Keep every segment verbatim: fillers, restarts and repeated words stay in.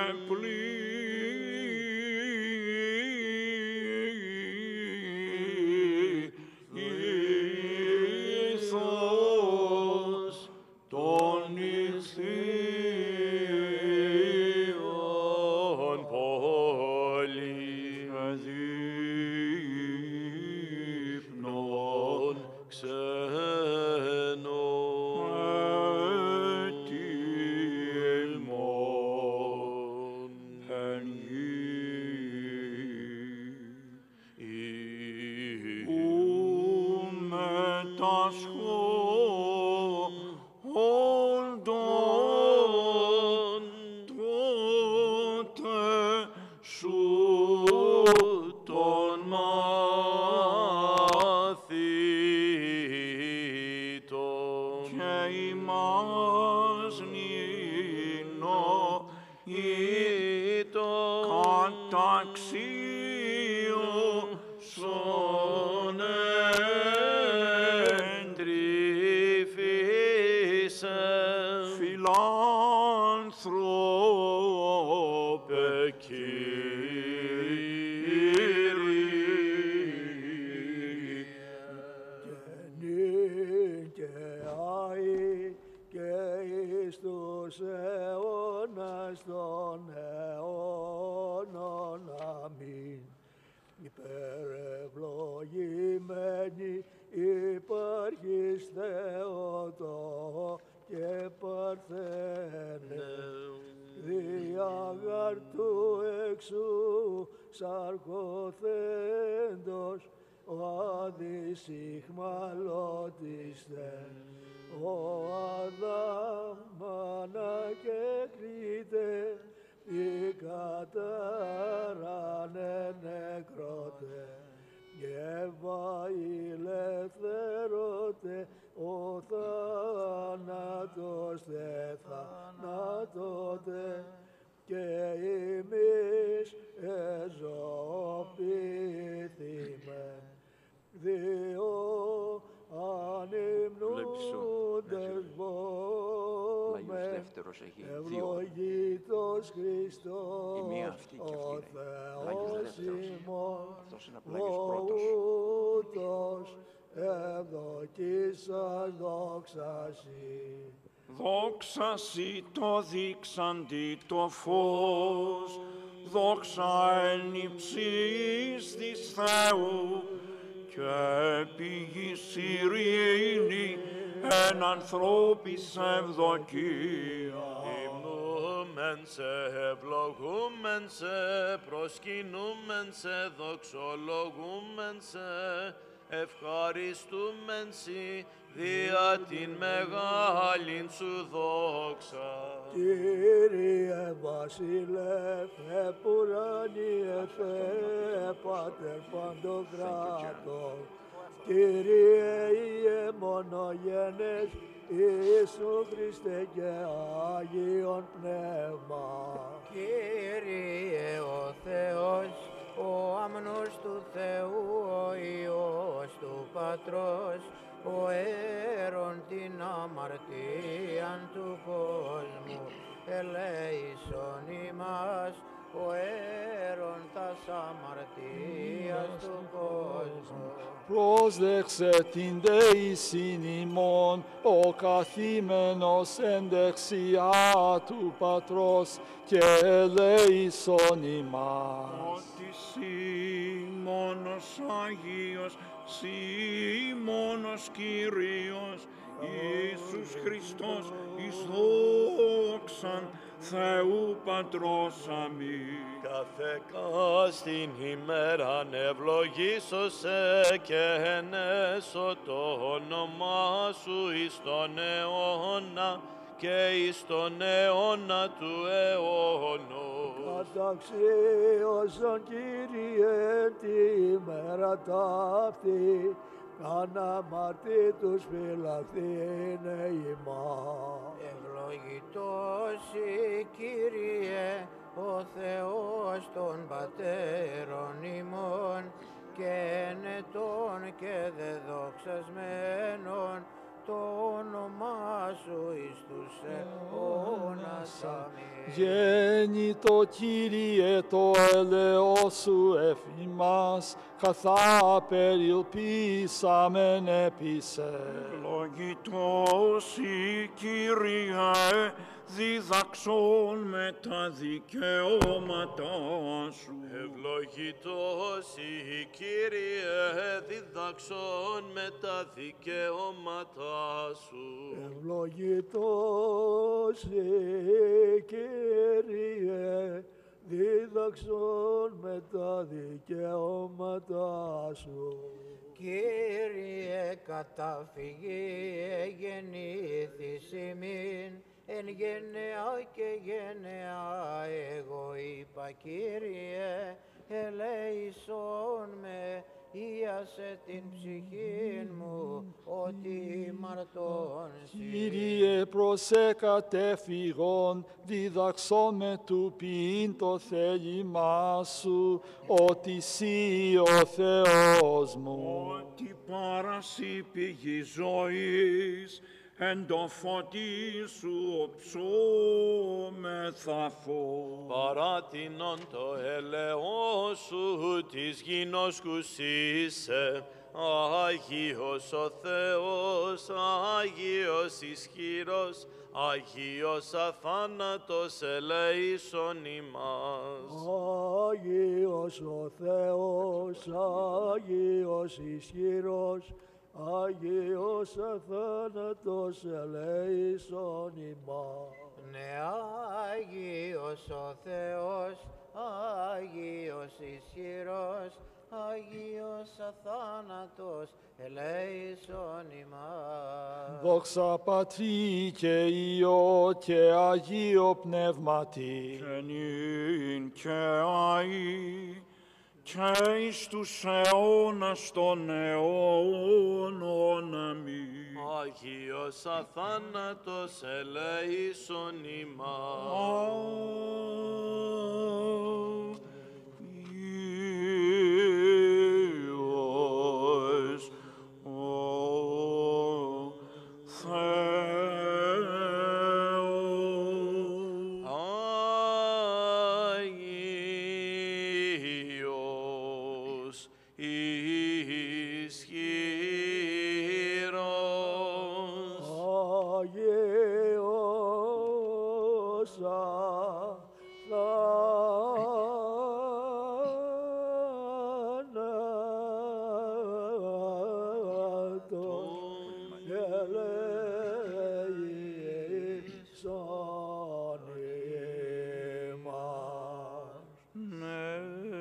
πλήθος των νησίων πόλη δείπνων ξένων ετοιμών εν γη ου μετασχόντων τότε σου των μαθήτων και ημάς νηννοήτων καταξίωσον εντρυφήσε φιλάνθρωπε Κύριε. Νυν και αεί και εις τους αιώνας των αιώνων. Αμήν. Υπερευλογημένη υπάρχεις Θεότο και Παρθένε, δια του εξού σαρκοθέντος ο αδυσυχμαλώτιστε, ο Αδάμ ανακεκρίτε, η κατάρανε νεκρότε, Εύα ηλευθερώτε, ο θάνατος τε θανάτωτε, και εμείς εζωπήθημεν, διό ανυμνούντες βόμεν, ευλογήτως Χριστός, ο Θεός ημών, λογούτος, ευδοκίσας δόξασι. Δόξασι το δείξαντι το φως, δόξα εν υψής της Θεού, και πηγής ειρήνη εν ανθρώπης ευδοκία. Υμνούμεν σε, ευλογούμεν σε, προσκυνούμεν σε, δοξολογούμεν σε, ευχαριστούμεν σοι, δια την μεγάλην σου δόξα. Κύριε Βασιλεύ, επουράνιε Θεέ, Πάτερ Παντοκράτορ, Κύριε Ιε μονογένες, Ιησού Χριστέ και Άγιον Πνεύμα. Κύριε ο Θεός, ο αμνός του Θεού, ο Υιός του Πατρός, ο αίρον την αμαρτίαν του κόσμου, ελέησον ημάς, ο αίρον τας αμαρτίας του κόσμου. Πρόσδεξε την δεήσιν ημών, ο καθήμενος εν δεξιά του Πατρός, και ελέησον ημάς. Ότι σύ μόνος Άγιος, σύ μόνος Κύριος, Ιησούς Χριστός, εις δόξαν Θεού Πατρός. Αμήν. Κάθε κάστην ημέραν ευλογήσωσε και ενέσω το όνομά σου εις τον αιώνα και εις τον αιώνα του αιώνος. Καταξίωσον Κύριε τη ημέρα ταύτη, αναμαρτήτους φυλαχθήνε ημάς. Ευλογητός η Κύριε, ο Θεός των πατέρων ημών, και ενετών και δεδοξασμένων, το όνομά σου εις τους αιώνας. Αμήν. Γέννητο Κύριε το έλεος σου εφ' ημάς, καθά περιλπίσαμεν επί σε. Ευλογητός η Κύριε, διδαξών με τα δικαιώματά σου. Ευλογητός η Κύριε, διδαξών με τα δικαιώματά σου. Ευλογητός η Κύριε, δίδαξον με τα δικαιώματά σου. Κύριε καταφυγή εγεννήθης ημίν, εν γενεά και γενεά εγώ είπα Κύριε, ελέησον με, ίασε την ψυχήν μου, ότι μαρτών σοι. Κύριε προσεκατέφυγον, διδαξόμε του ποιήν το θέλημά σου, ότι σύ ο Θεός μου. Ότι παρασύ πηγή ζωής, εν το φωτί σου οψόμεθα φως. Παράτηνον το έλεος σου της γινώσκους είσαι, Άγιος ο Θεός, Άγιος ισχυρός, Άγιος αθάνατος ελέησον ημάς. Άγιος ο Θεός, Άγιος ισχυρός, Άγιος αθάνατος ελέησον ημάς. Ναι, Άγιος ο Θεός, Άγιος ισχυρός, Άγιος αθάνατος ελέησον ημάς. Δόξα Πατρί και Υιό και Αγίο Πνεύματι. Και νυν και αεί, και εις τους αιώνας των αιώνων. Αμήν. Άγιος αθάνατος ελέησον ημάς. Αγίος ο Θεός. Άγιος ισχυρός. Αγίος αθάνατος ελέησον ημάς. Ναι.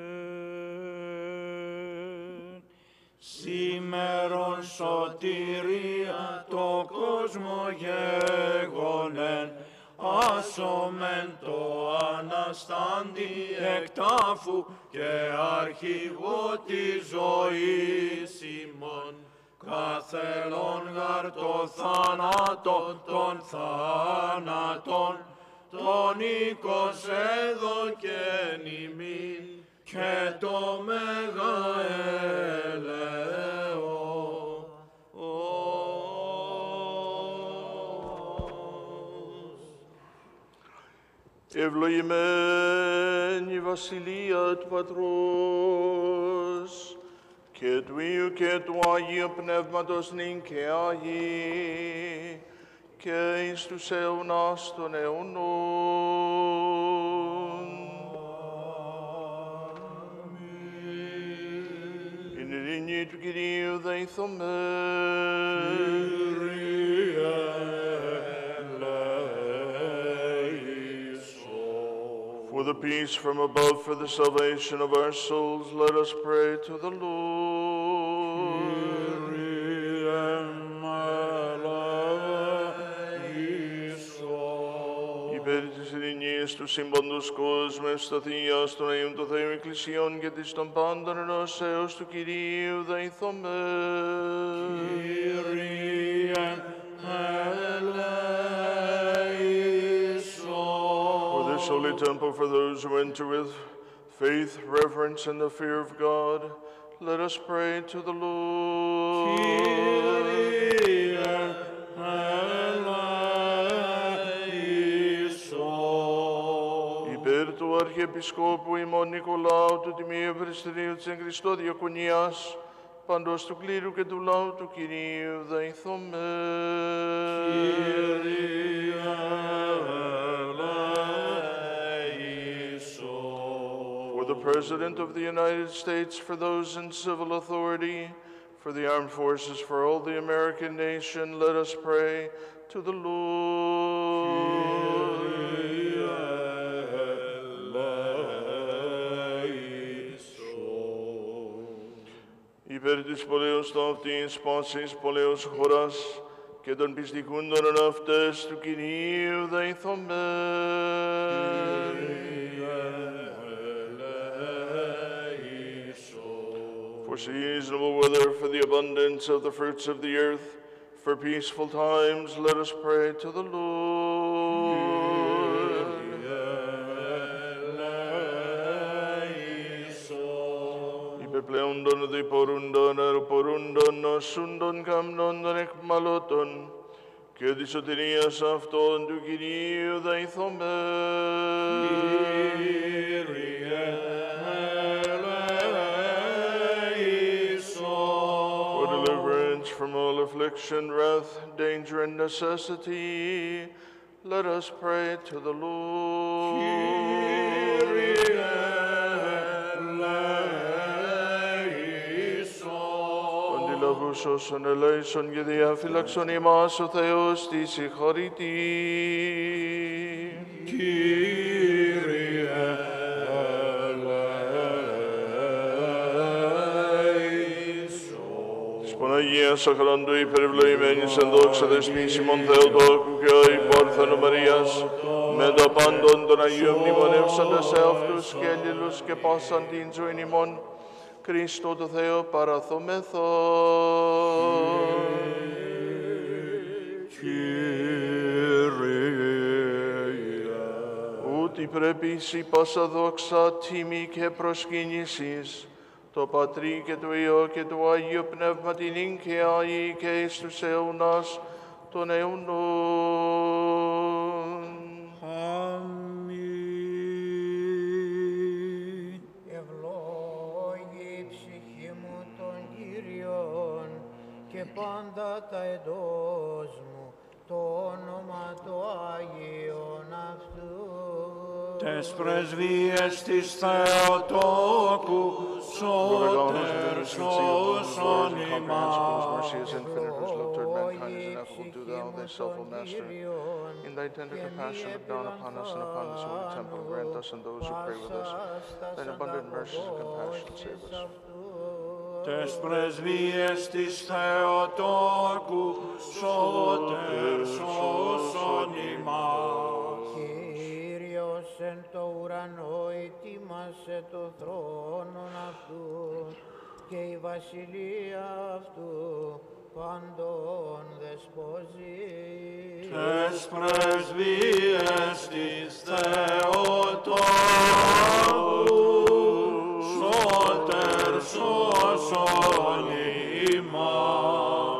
Σήμερον σωτηρία το κόσμο γέγονεν, άσομεν το αναστάντη εκ τάφου και αρχηγό της ζωής ημών. Καθελών γαρ το θάνατο των θάνατων, τον οίκος έδωκεν ημίν, και το μέγα έλεος. Ευλογημένη η βασιλεία του Πατρός και του Υιού και του Αγίου Πνεύματος νυν και Αγί και εις τους αιώνας των αιώνων. In ειρήνη του Κυρίου δεηθωμέν. For the peace from above, for the salvation of our souls, let us pray to the Lord. Υπέρ της ειρηνίας του σύμπαντος κόσμου, ευσταθίας των Αγίων των Θεών Εκκλησιών και της των πάντων ενώσεως του Κυρίου δεηθωμέν. Holy temple for those who enter with faith, reverence, and the fear of God, let us pray to the Lord. Kyrie eleison. Αρχιεπισκόπου ημών Νικολάου του Τιμίου Ευαριστηρίου της εν Χριστώ Διακονίας, παντός του κλήρου και του λαού του Κυρίου δεηθώμε. For the President of the United States, for those in civil authority, for the armed forces, for all the American nation, let us pray to the Lord. Υπέρ της πολέως το αυτής πάσης πολέως χώρας και των πιστικούντων εν αυτές του Κυρίου δεηθώμε. For seasonable weather, for the abundance of the fruits of the earth, for peaceful times, let us pray to the Lord. Υπερπλέοντων διπορούντων, αεροπορούντων, νοσούντων, καμνόντων, εκμαλώτων, και της σωτηρίας αυτών του Κυρίου δεηθώμε. From all affliction, wrath, danger, and necessity, let us pray to the Lord. Kyrie eleison. Αντιλαβούσος ελέησον και διαφυλαξον ημάς ο Θεός της συγχωρητή. Παναγίας αχράντου υπερευλογημένης εν δόξα δεσπής ημών Θεοτόκου και ο υπόρθενο Μαρίας, με τα πάντων των Αγίων μνημονεύσαντες εαυτούς και έλληλους και πάσαν την ζωήν ημών, Χριστό το Θεό παραθόμεθα. Ούτι πρέπει εις πάσα δόξα, τιμή και προσκύνησης, το Πατρί και το Υιό και το Άγιο Πνεύμα την ίν και αεί και εις τους αιώνας των αιώνων. Αμήν. Ευλόγη η ψυχή μου των Κύριων και πάντα τα εντός μου το όνομα το Άγιον αυτού. Τες πρεσβείες της Θεοτόκου, σώτερ σώσον ημάς. In thy tender compassion, look down upon us and upon this holy temple. Grant us and those who pray with us thine abundant mercies and compassion, save us. Τες πρεσβείες της Θεοτόκου, σώτερ σώσον ημάς. Κύριος εν το ουρανό ετοίμασε το θρόνο αυτού και η βασιλεία αυτού παντών δεσπόζει. Τες πρεσβείες της Θεοτόκου, σώτερ σώσον ημάς.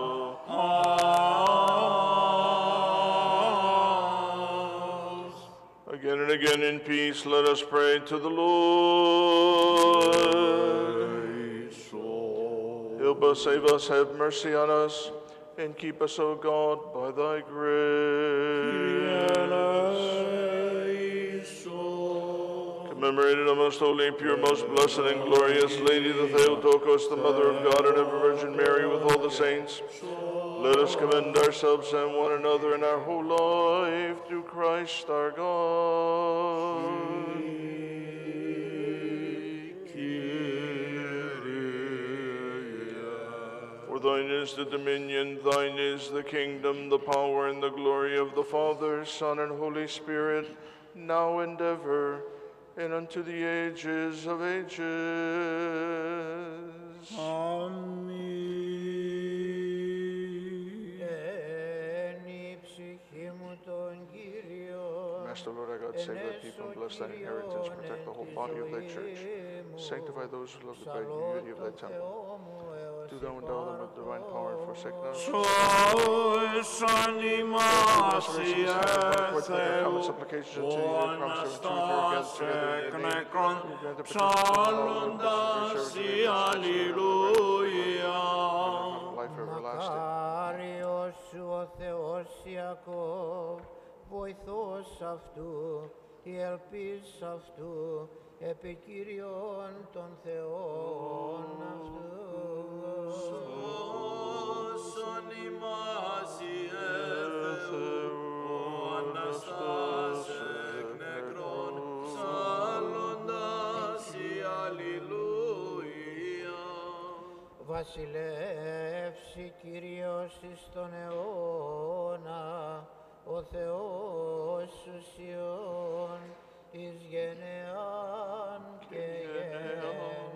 Again and again in peace, let us pray to the Lord. Help us, save us, have mercy on us, and keep us, O God, by thy grace. Commemorated, O most holy, pure, most blessed, and glorious Lady, the Theotokos, the Mother of God, and ever Virgin Mary, with all the saints, let us commend ourselves and one another in our whole life to Christ our God. For thine is the dominion, thine is the kingdom, the power, and the glory of the Father, Son, and Holy Spirit, now and ever, and unto the ages of ages. Amen. Master, Lord our God, save thy people and bless thine inheritance, protect the whole body of thy church, sanctify those who love thee by the unity of thy temple. Do thou endow them with divine power and forsake none of us. Σως ανημάσι Θεού, ο Αναστάς εκ νεκρών, ψάλλοντας η Αλληλούια. Μακάριος σου ο Θεός Ιακώβ, βοηθός αυτού, η ελπίς αυτού, επί Κύριον των Θεών αυτού. Σώσον ημάς Ιε Θεού, ο Αναστάς εκ νεκρών, ψάλλοντας η Αλληλούια. Βασιλεύσει Κύριος εις τον αιώνα, ο Θεός σου Σιών, εις γενεάν και γενεάν.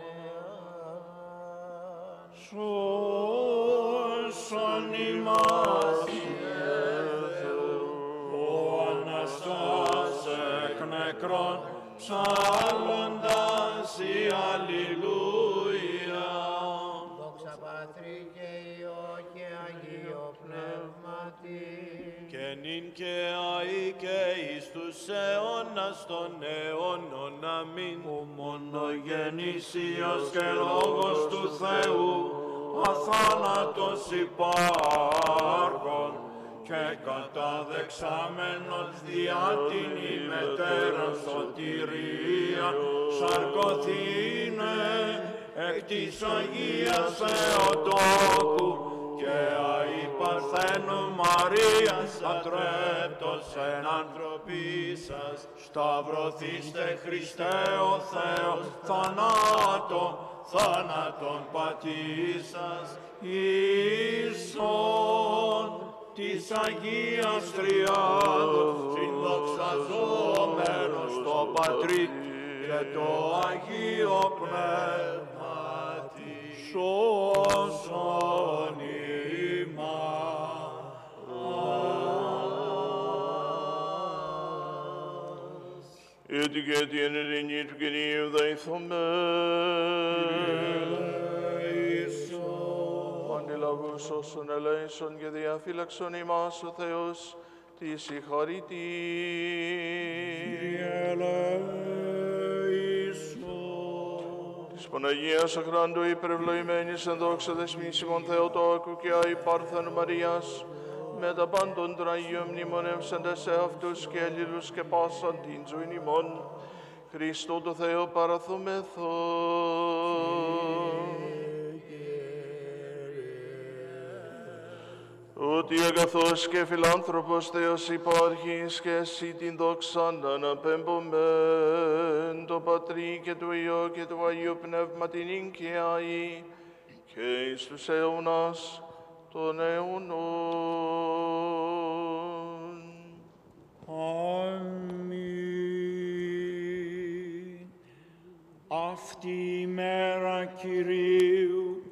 Σώσον ημάς Ιε Θεού, ο Αναστάς εκ νεκρών, ψάλλοντας η Αλληλούια. Δόξα Πατρί και Υιό και Αγίο Πνεύματι, Και νυν και αεί και εις τους αιώνας των αιώνων. Αμήν. Ο μονογενής Υιός και Λόγος του Θεού, αθάνατος υπάρχων και καταδεξάμενος διά την ημετέραν σωτηρία, σαρκωθήνε εκ της Αγίας Θεοτόκου και αεί Παρθένου Μαρίας ατρέπτος εν ανθρωπίσας, σταυρωθήστε Χριστέ ο Θεός, θανάτων, θάνατον πατήσας, ίσον της Αγίας Τριάδος, συνδοξαζόμενος το Πατρί και το Αγίο Πνεύματι, σώσον ημάς. Έτσι και την ειρήνη του Κυρίου δεηθούμε. Αντιλαβούς όσων ελέησον και διαφύλαξον ημάς ο Θεός της συγχαρητή. Της Παναγίας Αχράντου υπερευλογημένης εν δόξα δεσμής ημών Θεοτόκου και αη Πάρθεν Μαρίας, με τα πάντων των Αγίων μνημονεύσαντες σε αυτούς και αλλήλους και πάσαν την ζωήν ημών, Χριστό το Θεό παραθούμεθο. Ότι αγαθός και φιλάνθρωπος Θεός υπάρχεις και εσύ την δόξαν αναπέμπομεν, το Πατρί και το Υιό και το Αγίο Πνεύμα την ίν και αεί, και εις τους αιώνας των αιώνων. Αμήν. Αυτή η μέρα Κυρίου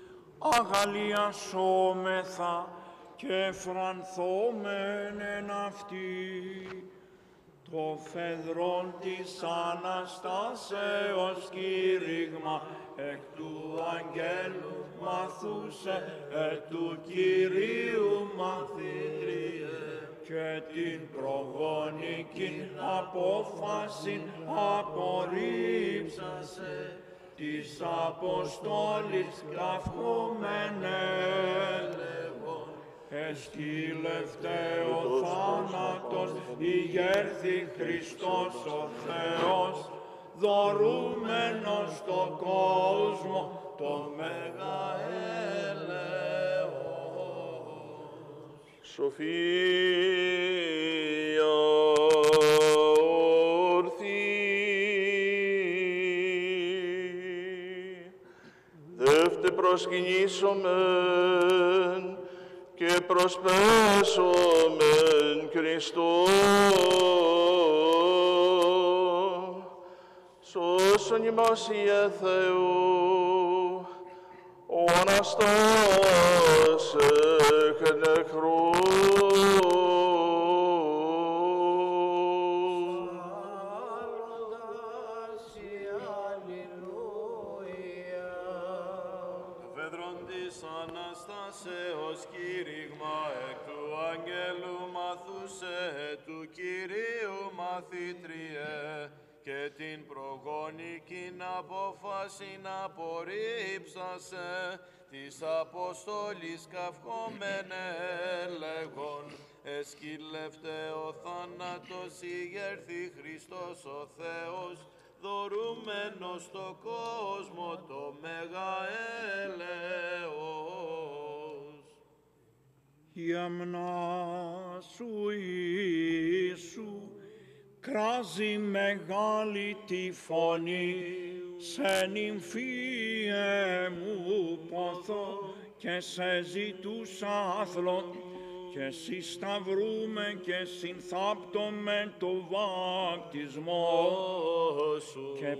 αγαλιασόμεθα και φρανθόμεν εν αυτή, το φεδρόν της Αναστάσεως κήρυγμα εκ του Αγγέλου μαθούσε, εκ του Κυρίου μαθήτριε, και την προγονική απόφαση απορρίψασε, της Αποστόλης καυχόμενε λέγον, εσκύλευτε ο θάνατος, ηγέρθη Χριστός ο Θεός, δωρούμενος στο κόσμο το μέγα έλεος. Σοφία ορθή, δεύτε προσκυνήσομεν και προσπέσομεν Χριστό, σώσον ημάς Ιε Θεού, ο Αναστάς εκ νεκρών. Το φεδρόν της μαθήτριε, και την προγονική απόφαση να απορρίψασε της Αποστόλης καυχόμενε λέγον, εσκυλεύτε ο θάνατος ηγέρθη Χριστός ο Θεός, δωρούμενος στο κόσμο το μέγα έλεος. Η αμνά σου Ιησού κράζει μεγάλη τη φωνή, σε νυμφίε μου ποθώ και σε ζητούσα άθλον, και συσταυρούμε και συνθάπτουμε το βάπτισμό σου και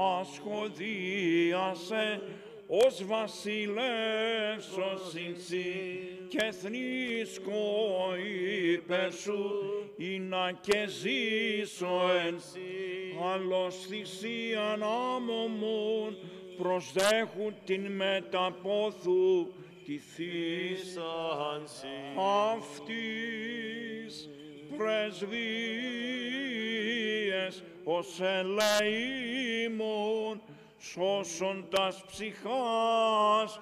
πάσχοδίασε ως βασιλεύς ως συνσύ και θνίσκω υπέρ σου ή να και ζήσω εν σύ, άλλος θυσίαν άμωμον προσδέχουν την μεταπόθου τη θύσανση αυτής πρεσβείες ως ελεήμων σώσοντας ψυχάς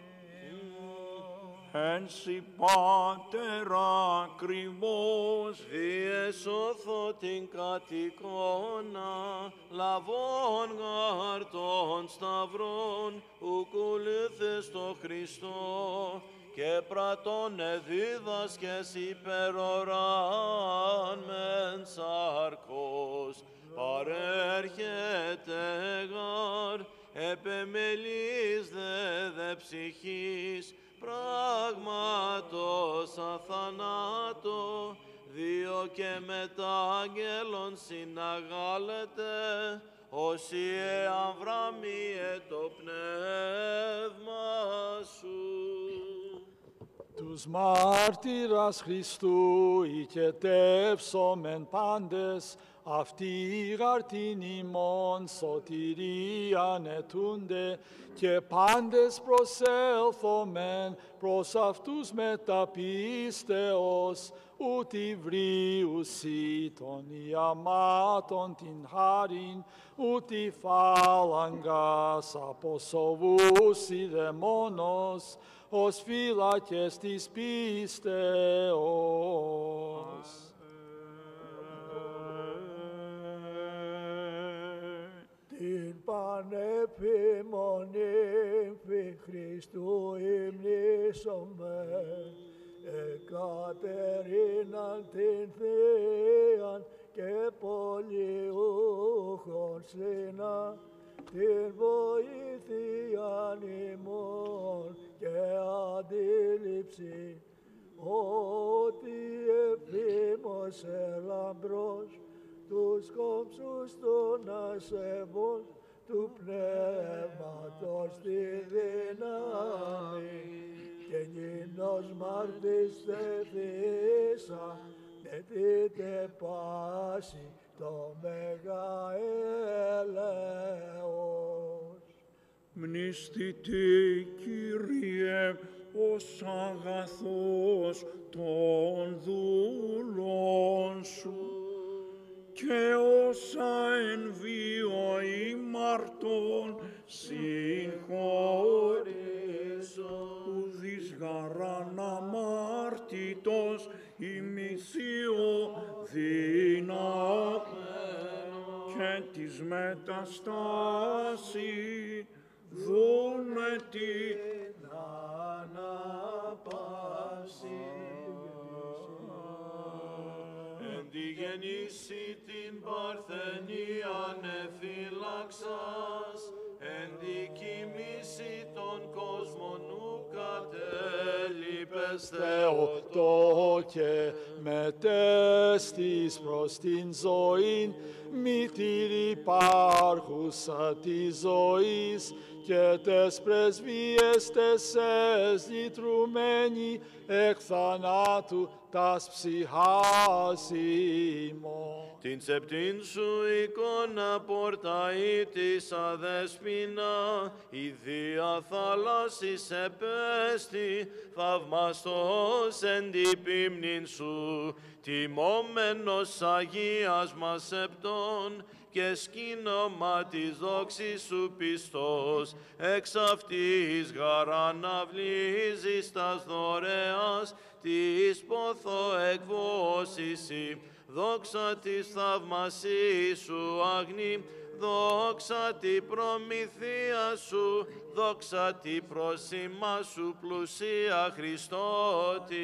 εν σοι Πατέρα ακριβώς. Διεσώθω την κατοικώνα, λαβών γαρ των σταυρών, ουκουλήθες το Χριστό, και πρατών εδίδασκες υπεροράν μεν σαρκός, παρέρχεται γαρ, επεμελής δε δε ψυχής, πράγματος αθανάτω, δύο και μετά αγγέλων συναγάλετε, όσοι εαμβραμίε το πνεύμα σου. Τους μάρτυρας Χριστού οικετεύσομεν πάντες, αυτοί γαρ την ημών σωτηρίαν ετούνται, και πάντες προσέλθομεν προς αυτούς μεταπίστεως, ούτι βρίουσι των ιαμάτων την χάριν, ούτι φάλαγγας αποσοβούσι δαιμόνος, ως φύλακες της πίστεως. Την πανεπιμονή Χριστού υμνήσομαι, εκατερίναν την Θείαν και πολιούχον σύνα, την βοήθειαν ημών και αντίληψη, ότι επίμωσε λαμπρός τους κόμψους των ασεβών του πνεύματος τη δύναμη, και γινός μάρτης θεθήσα, και τίτε πάση το μέγα έλεος. Μνηστητή, Κύριε, ως αγαθός των δούλων σου, και όσα εν βίο ημαρτών συγχωρήσω, ουδείς γαράν αμάρτητος ημισίω δυναμένο, και της μεταστάση δούνε την αναπάση. Εν τη γεννήση την παρθενίαν εφύλαξας, εν τη κοιμήση των κόσμων ου κατέλειπες Θεοτό και μετέστης προς την ζωήν, μήτηρ υπάρχουσα της ζωής, και τες πρεσβείες τες εσλυτρουμένη εκ θανάτου τας ψυχάς ημών. την τσεπτήν σου εικόνα πορταή της αδέσποινα, η Δία θάλασσης επέστη, θαυμαστός εν την πίμνην σου, τιμόμενος Αγίας μας επτών, και σκήνομα της δόξης σου πιστός, εξ αυτής γαρ αναβλύζεις τας δωρεάς, της πόθο εκβόσηση, δόξα της θαυμασίας σου αγνή, δόξα τη προμηθεία σου, δόξα τη πρόσημα σου πλουσία Χριστότητη.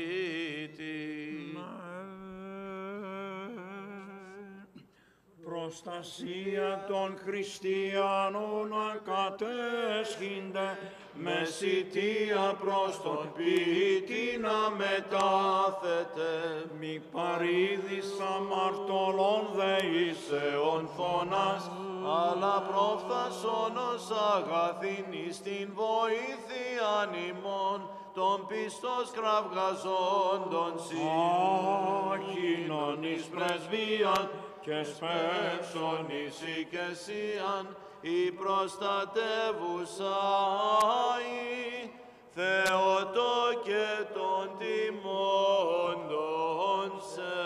Προστασία των χριστιανών ακατέσχυνται, μεσητεία προς τον ποιητή να μετάθετε. Μη παρήδης αμαρτωλών δεήσεων φωνάς, αλλά προφθασόνος αγαθήνης την βοήθειαν ημών, των πιστός κραυγαζόντων σοι. άχινον εις πρεσβείαν και σπεύσον εις οικεσίαν, η προστατεύουσα η Θεοτό και των τιμώντων σε.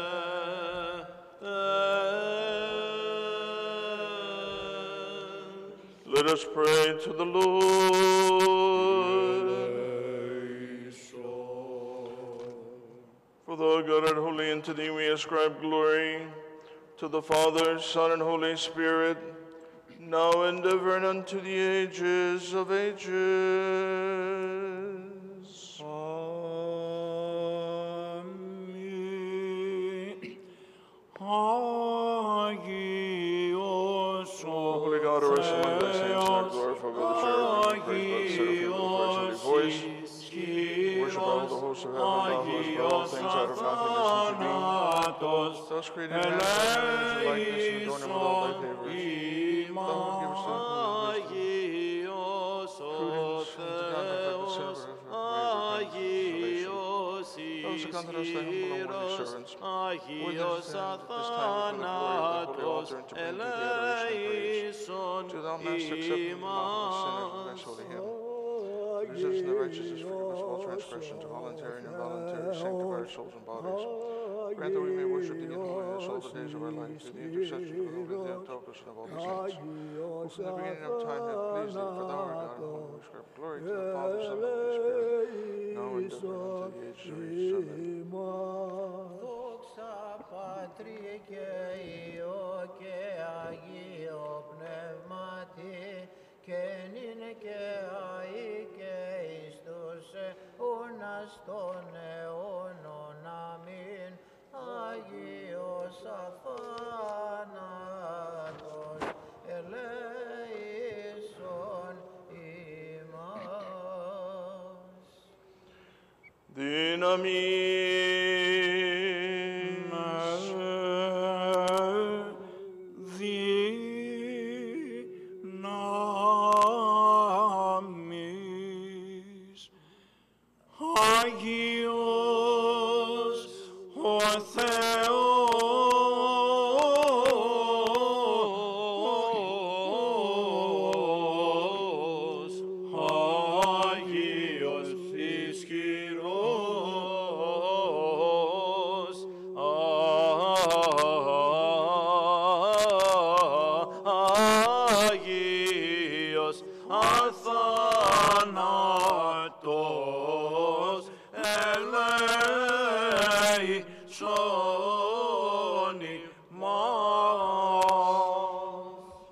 Let us pray to the Lord. For thou, God, art holy, and to thee we ascribe glory, to the Father, Son, and Holy Spirit, now and ever, and unto the ages of ages. Amen. Agios o Holy God, who rest among thy saints, and art glorified by the cherubim, and praised by the seraphim, and by his holy voice. Worship all the hosts of heaven, thou who hast brought all things out of nothingness into being. Thou hast created man in thy likeness, and adorned him with all thy favors. Thou who givest to the Αγίος ο Θεός, Αγίος ισχυρός, Αγίος αθάνατος, ελέησον ημάς. Preserves the righteousness, forgive us all transgressions, voluntary and involuntary, sanctify our souls and bodies. Grant that we may worship thee in holiness all the days of our life, through the intercession of the Holy Theotokos and of all the saints. Who from the beginning of time have pleased thee, for thou art God, and whom we ascribe glory to the Father, Son, and Holy Spirit, now and ever, and unto the ages of ages. Amen. Δόξα Πατρί και Υιό και Αγίο Πνεύματι, και νυν και αεί και εις τους αιώνας των αιώνων. Αμήν. Αγίος αθάνατος, ελέησον ημάς. Δύναμιν δυνάμεις. Άγιος ο Θεός, Άγιος ισχυρός, Άγιος αθάνατος, ελέησον ημάς.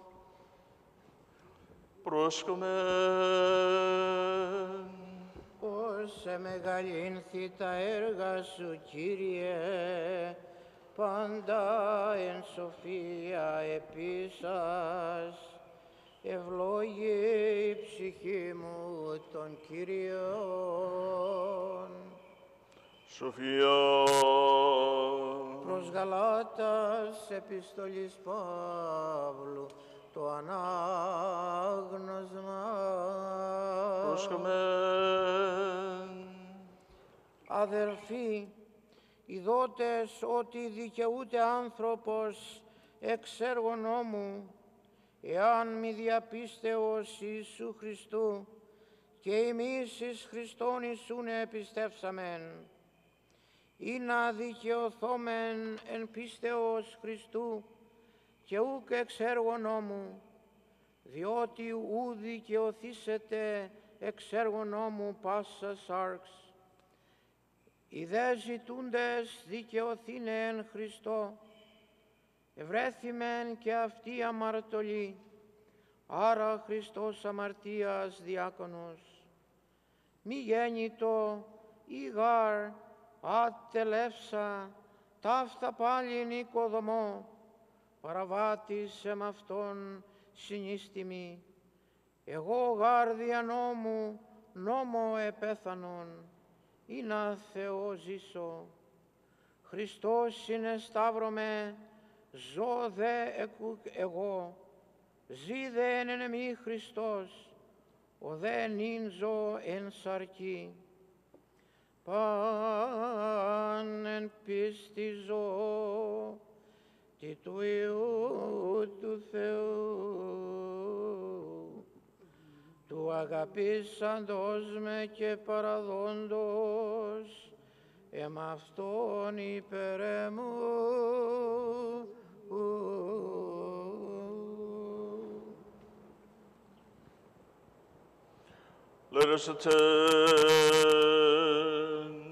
Προσκομεν. Όσε μεγαλύνθη τα έργα σου, Κύριε, πάντα εν σοφία επίσας, ευλόγη η ψυχή μου τον Κύριον. Σοφία. Προς Γαλάτας επιστολής Παύλου, το ανάγνωσμα. Προσκομεν. Αδερφοί, ειδότες ότι δικαιούται άνθρωπος εξ έργων νόμου, εάν μη διαπίστεως Ιησού Χριστού και εμείς εις Χριστόν Ιησούν επιστεύσαμεν, ή να δικαιωθόμεν εν πίστεως Χριστού και ούκ εξ έργων νόμου, διότι ου δικαιωθήσετε εξ έργων νόμου πάσα σάρξ. Οι δε ζητούντες δικαιωθήνε εν Χριστώ, ευρέθημεν και αυτή αμαρτωλή, άρα Χριστός αμαρτίας διάκονος. Μη γέννητο ή γάρ ατελεύσα, ταύτα πάλιν οικοδομώ, παραβάτης εμ' αυτόν συνίστημη. Εγώ γάρ δια νόμου, νόμο επέθανον, ή να Θεό ζήσω. Χριστός συνεσταύρωμε, ζω δε εκούκ εγώ, ζή δε εν εμεί Χριστός, ο δε νυν ζω εν σαρκή. Παν εν πίστη ζω, τι του Υιού του Θεού, του αγαπήσαντος με και παραδόντος, εμ' αυτόν υπερέμου. Let us attend.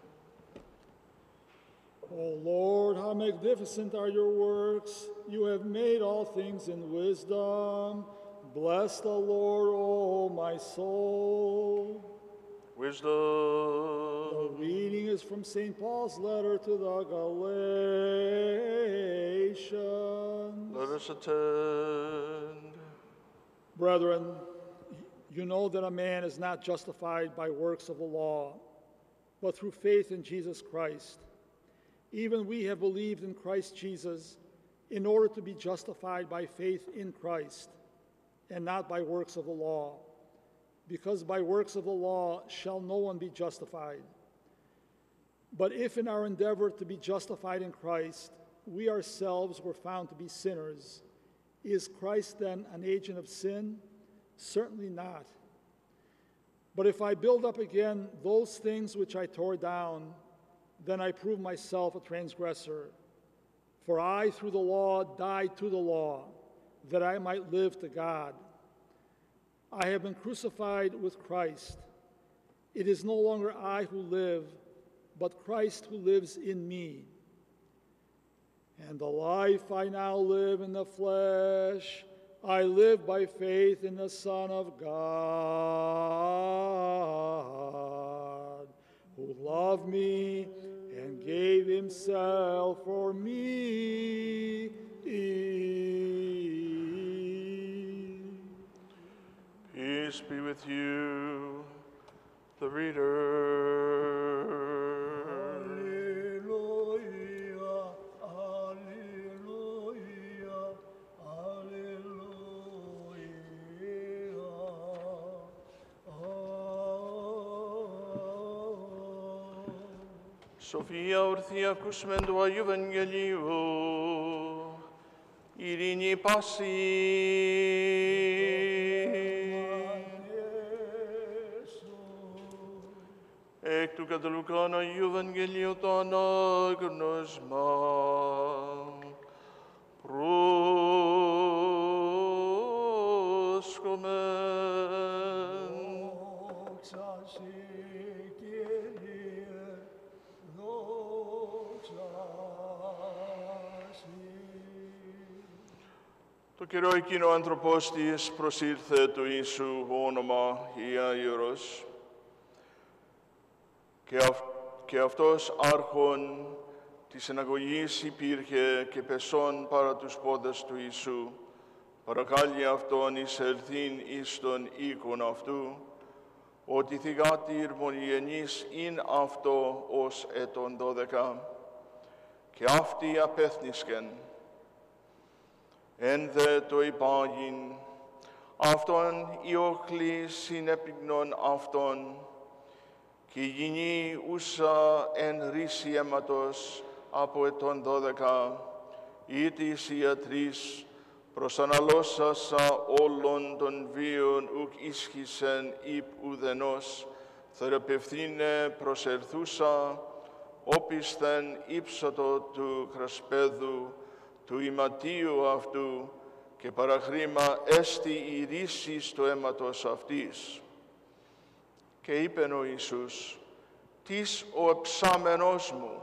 O Lord, how magnificent are your works! You have made all things in wisdom. Bless the Lord, O my soul. Wisdom. The reading is from Saint Paul's letter to the Galatians. Let us attend. Brethren, you know that a man is not justified by works of the law, but through faith in Jesus Chrisst. Even we have believed in Christ Jesus in order to be justified by faith in Christ, and not by works of the law, because by works of the law shall no one be justified. But if in our endeavor to be justified in Christ, we ourselves were found to be sinners, is Christ then an agent of sin? Certainly not. But if I build up again those things which I tore down, then I prove myself a transgressor. For I, through the law, died to the law, that I might live to God. I have been crucified with Christ. It is no longer I who live, but Christ who lives in me. And the life I now live in the flesh, I live by faith in the Son of God, who loved me and gave himself for me. Peace be with you. The reader. Σοφία ορθή ακούσμεν του Αγίου Ευαγγελίου, ειρήνη πάση. Εκ του κατ' Λουκάν Αγίου Ευαγγελίου το ανάγνωσμα. Πρόσκομεν. Δόξα σοι, Κύριε, δόξα σοι. Το καιρό εκείνο ο άνθρωπος της προσήλθε του Ιησού όνομα Ιαΐρος, και, αυ, και αυτός άρχον της συναγωγής υπήρχε και πεσών παρά τους πόδες του Ιησού, παρακάλει αυτόν εισελθήν εις τον οίκον αυτού, ότι θυγάτηρ μονογενής ειν αυτό ως ετών δώδεκα, και αυτοί απέθνισκεν. Εν δε το υπάγειν, αυτόν Ιωκλής συνέπιγνον αυτόν, και γίνει ούσα εν ρίση αίματος από ετών δώδεκα, ή της ιατρής, προσαναλώσασα όλων των βίων ουκ ίσχυσεν υπ ουδενός, θεραπευθύνε προσερθούσα, όπισθεν ύψωτο του χρασπέδου, του ηματίου αυτού, και παραχρήμα έστι η ρίση του αίματος αυτής. Και είπεν ο Ιησούς, «Τις ο εψάμενός μου».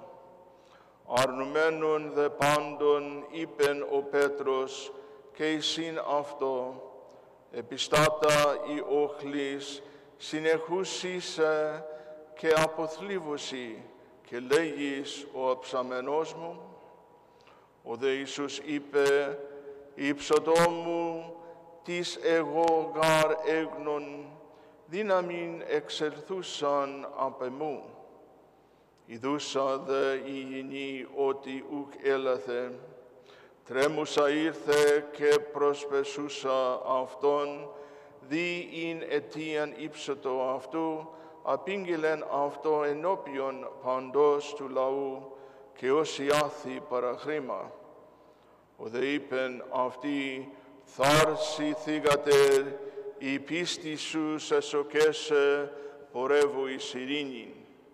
Αρνουμένων δε πάντων είπεν ο Πέτρος, και εισήν αυτό, «Επιστάτα η όχλης, συνεχούσισε και αποθλίβουσι, και λέγεις ο εψάμενός μου». Ο δε Ιησούς είπε, «Υψωτό μου, τις εγώ γάρ έγνων, δύναμιν εξελθούσαν απ' εμού». Ιδούσα δε η γυνή ότι ουκ έλαθε, τρέμουσα ήρθε και προσπεσούσα αυτόν, δι ειν αιτίαν ύψωτο αυτού, απήγγειλεν αυτό ενώπιον παντός του λαού, και όσοι άθη παραχρήμα. Ο δε είπεν αυτή, «Θάρση θύγατερ, η πίστη σου σε σοκέσε, πορεύου εις ειρήνην».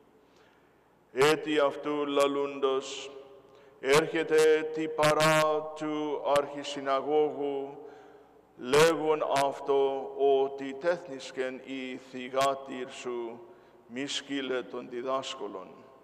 Έτι αυτού λαλούντος, έρχεται τη παρά του αρχισυναγώγου, λέγον αυτό ότι τέθνισκεν η θυγάτηρ σου, μη σκύλε των διδάσκολων.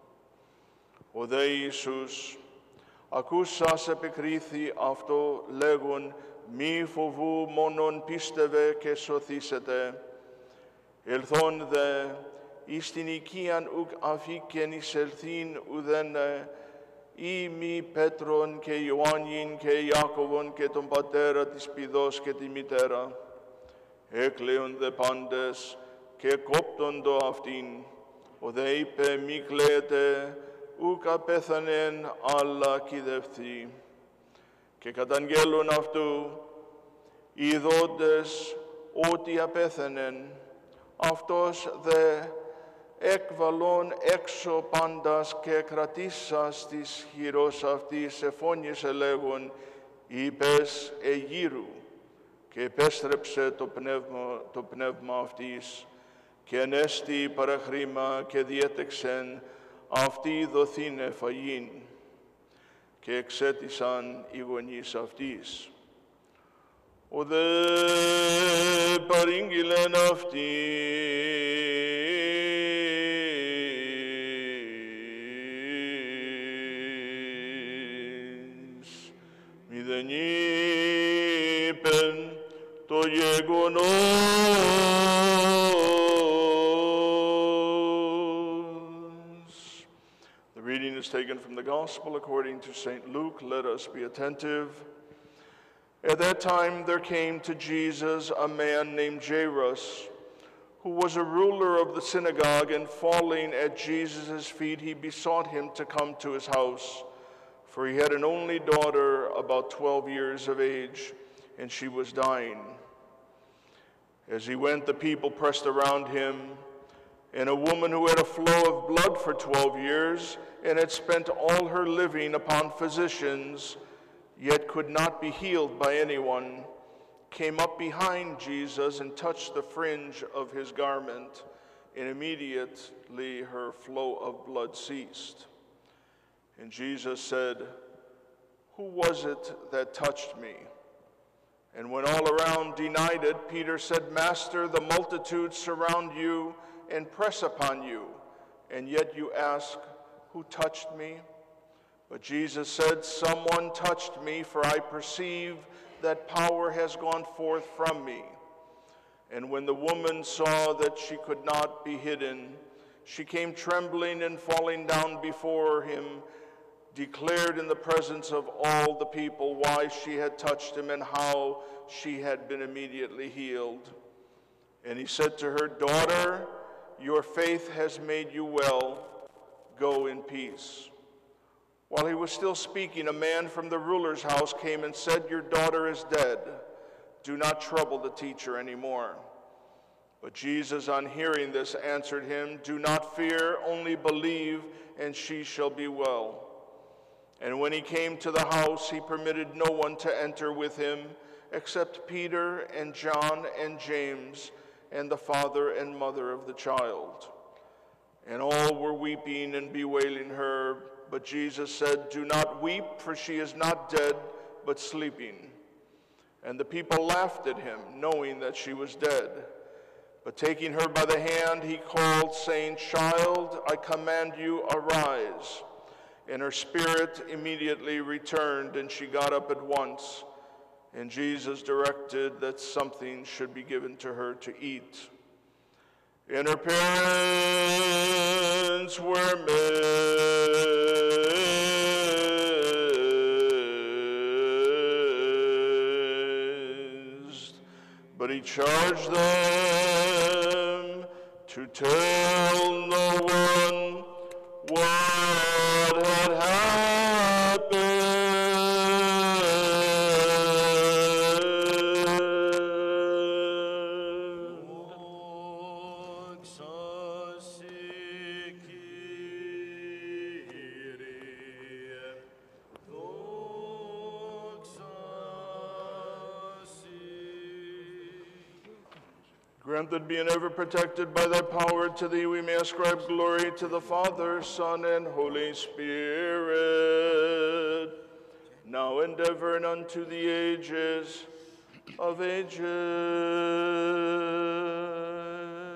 Ο δε Ιησούς, ακούσας επικρίθη αυτό, λέγον, μη φοβού, μόνον πίστευε και σωθήσετε. Ελθόν δε, εις την οικίαν ουκ αφήκεν εισελθήν ουδένε, ή μη Πέτρον και Ιωάννην και Ιάκωβον και τον πατέρα της πηδός και τη μητέρα. Έκλαιον δε πάντες και κόπτοντο αυτήν. Ο δε είπε, μη κλαίετε, ουκ απέθανεν, αλλά κυδευθεί. Και καταγγέλων αυτού, οι δόντες ότι απέθανεν, αυτός δε έκβαλον έξω πάντας και κρατήσας της χειρός αυτής εφώνησε λέγον, είπες εγύρου, και επέστρεψε το πνεύμα, το πνεύμα αυτής, και ενέστη παραχρήμα και διέτεξεν αυτή δοθήνε φαγήν, και εξέτησαν οι γονείς αυτής. Ο δε παρήγγειλεν αυτής, μηδεν είπεν το γεγονός. The reading is taken from the Gospel according to Saint Luke. Let us be attentive. At that time there came to Jesus a man named Jairus, who was a ruler of the synagogue, and falling at Jesus' feet, he besought him to come to his house. For he had an only daughter, about twelve years of age, and she was dying. As he went, the people pressed around him, and a woman who had a flow of blood for twelve years, and had spent all her living upon physicians, yet could not be healed by anyone, came up behind Jesus and touched the fringe of his garment, and immediately her flow of blood ceased. And Jesus said, "Who was it that touched me?" And when all around denied it, Peter said, "Master, the multitudes surround you and press upon you, and yet you ask, 'Who touched me?' But Jesus said, 'Someone touched me, for I perceive that power has gone forth from me.' And when the woman saw that she could not be hidden, she came trembling and falling down before him, declared in the presence of all the people why she had touched him and how she had been immediately healed. And he said to her, 'Daughter, your faith has made you well. Go in peace.' While he was still speaking, a man from the ruler's house came and said, 'Your daughter is dead. Do not trouble the teacher anymore.' But Jesus, on hearing this, answered him, 'Do not fear, only believe, and she shall be well.' And when he came to the house, he permitted no one to enter with him except Peter and John and James and the father and mother of the child. And all were weeping and bewailing her. But Jesus said, "Do not weep, for she is not dead, but sleeping." And the people laughed at him, knowing that she was dead. But taking her by the hand, he called, saying, "Child, I command you, arise." And her spirit immediately returned, and she got up at once. And Jesus directed that something should be given to her to eat. And her parents were amazed, but he charged them to tell no one what had happened. Grant that being ever protected by thy power, to thee we may ascribe glory to the Father, Son, and Holy Spirit, now and ever and unto the ages of ages.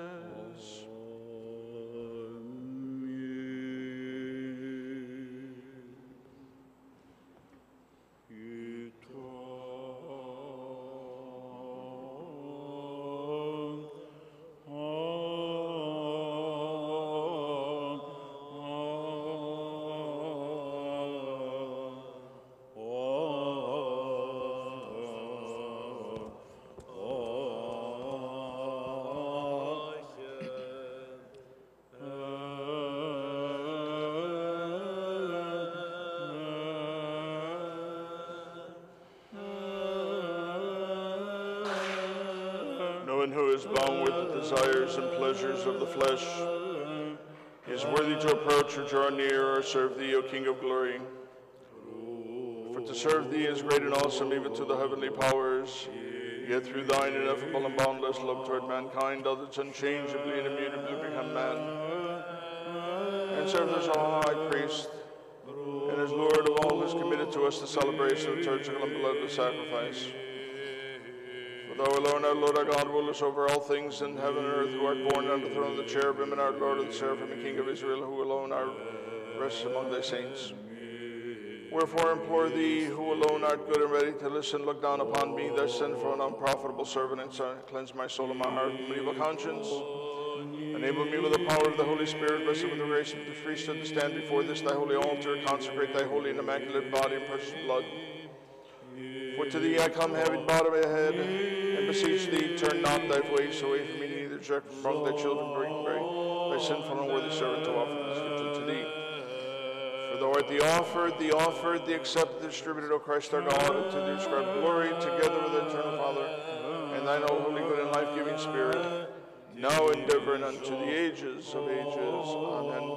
Who is bound with the desires and pleasures of the flesh, he is worthy to approach or draw near or serve thee, O King of glory. For to serve thee is great and awesome, even to the heavenly powers, yet through thine ineffable and boundless love toward mankind doth it unchangeably and immutably become man, and serves as our high priest, and as Lord of all who is committed to us the celebration of liturgical and bloodless sacrifice. Thou alone, our Lord, our God, rulest over all things in heaven and earth, who art born on the throne of the cherubim, and our Lord of the seraphim, and King of Israel, who alone art rests among thy saints. Wherefore implore thee, who alone art good and ready to listen, look down upon me, thy sinful and unprofitable servant, and cleanse my soul and my heart from evil conscience. Enable me with the power of the Holy Spirit, blessed with the grace of the priesthood, to stand before this thy holy altar, consecrate thy holy and immaculate body and precious blood. For to thee I come, having bowed my head, and beseech thee, turn not thy face away from me, neither reject from among thy children, bring pray, thy sinful and unworthy servant to offer this gift unto thee. For thou art the offered, the offered, the accepted, the distributed, O Christ our God, and to thee ascribe glory, together with the eternal Father, and thine all holy, good, and life-giving Spirit, now and ever and unto the ages of ages. Amen.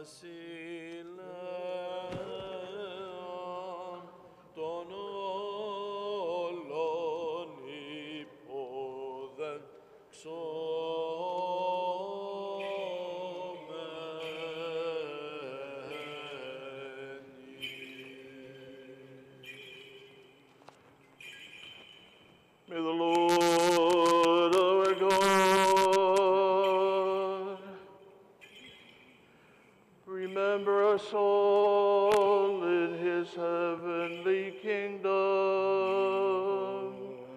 βασιλέων των όλων May the Lord our God remember us all in his heavenly kingdom,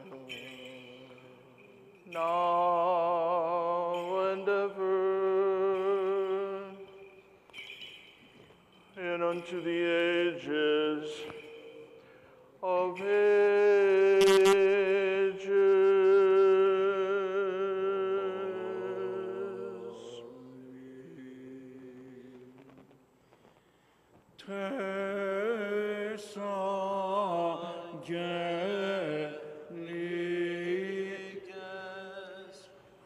now and ever, and unto the ages of ages. Tessa Angelices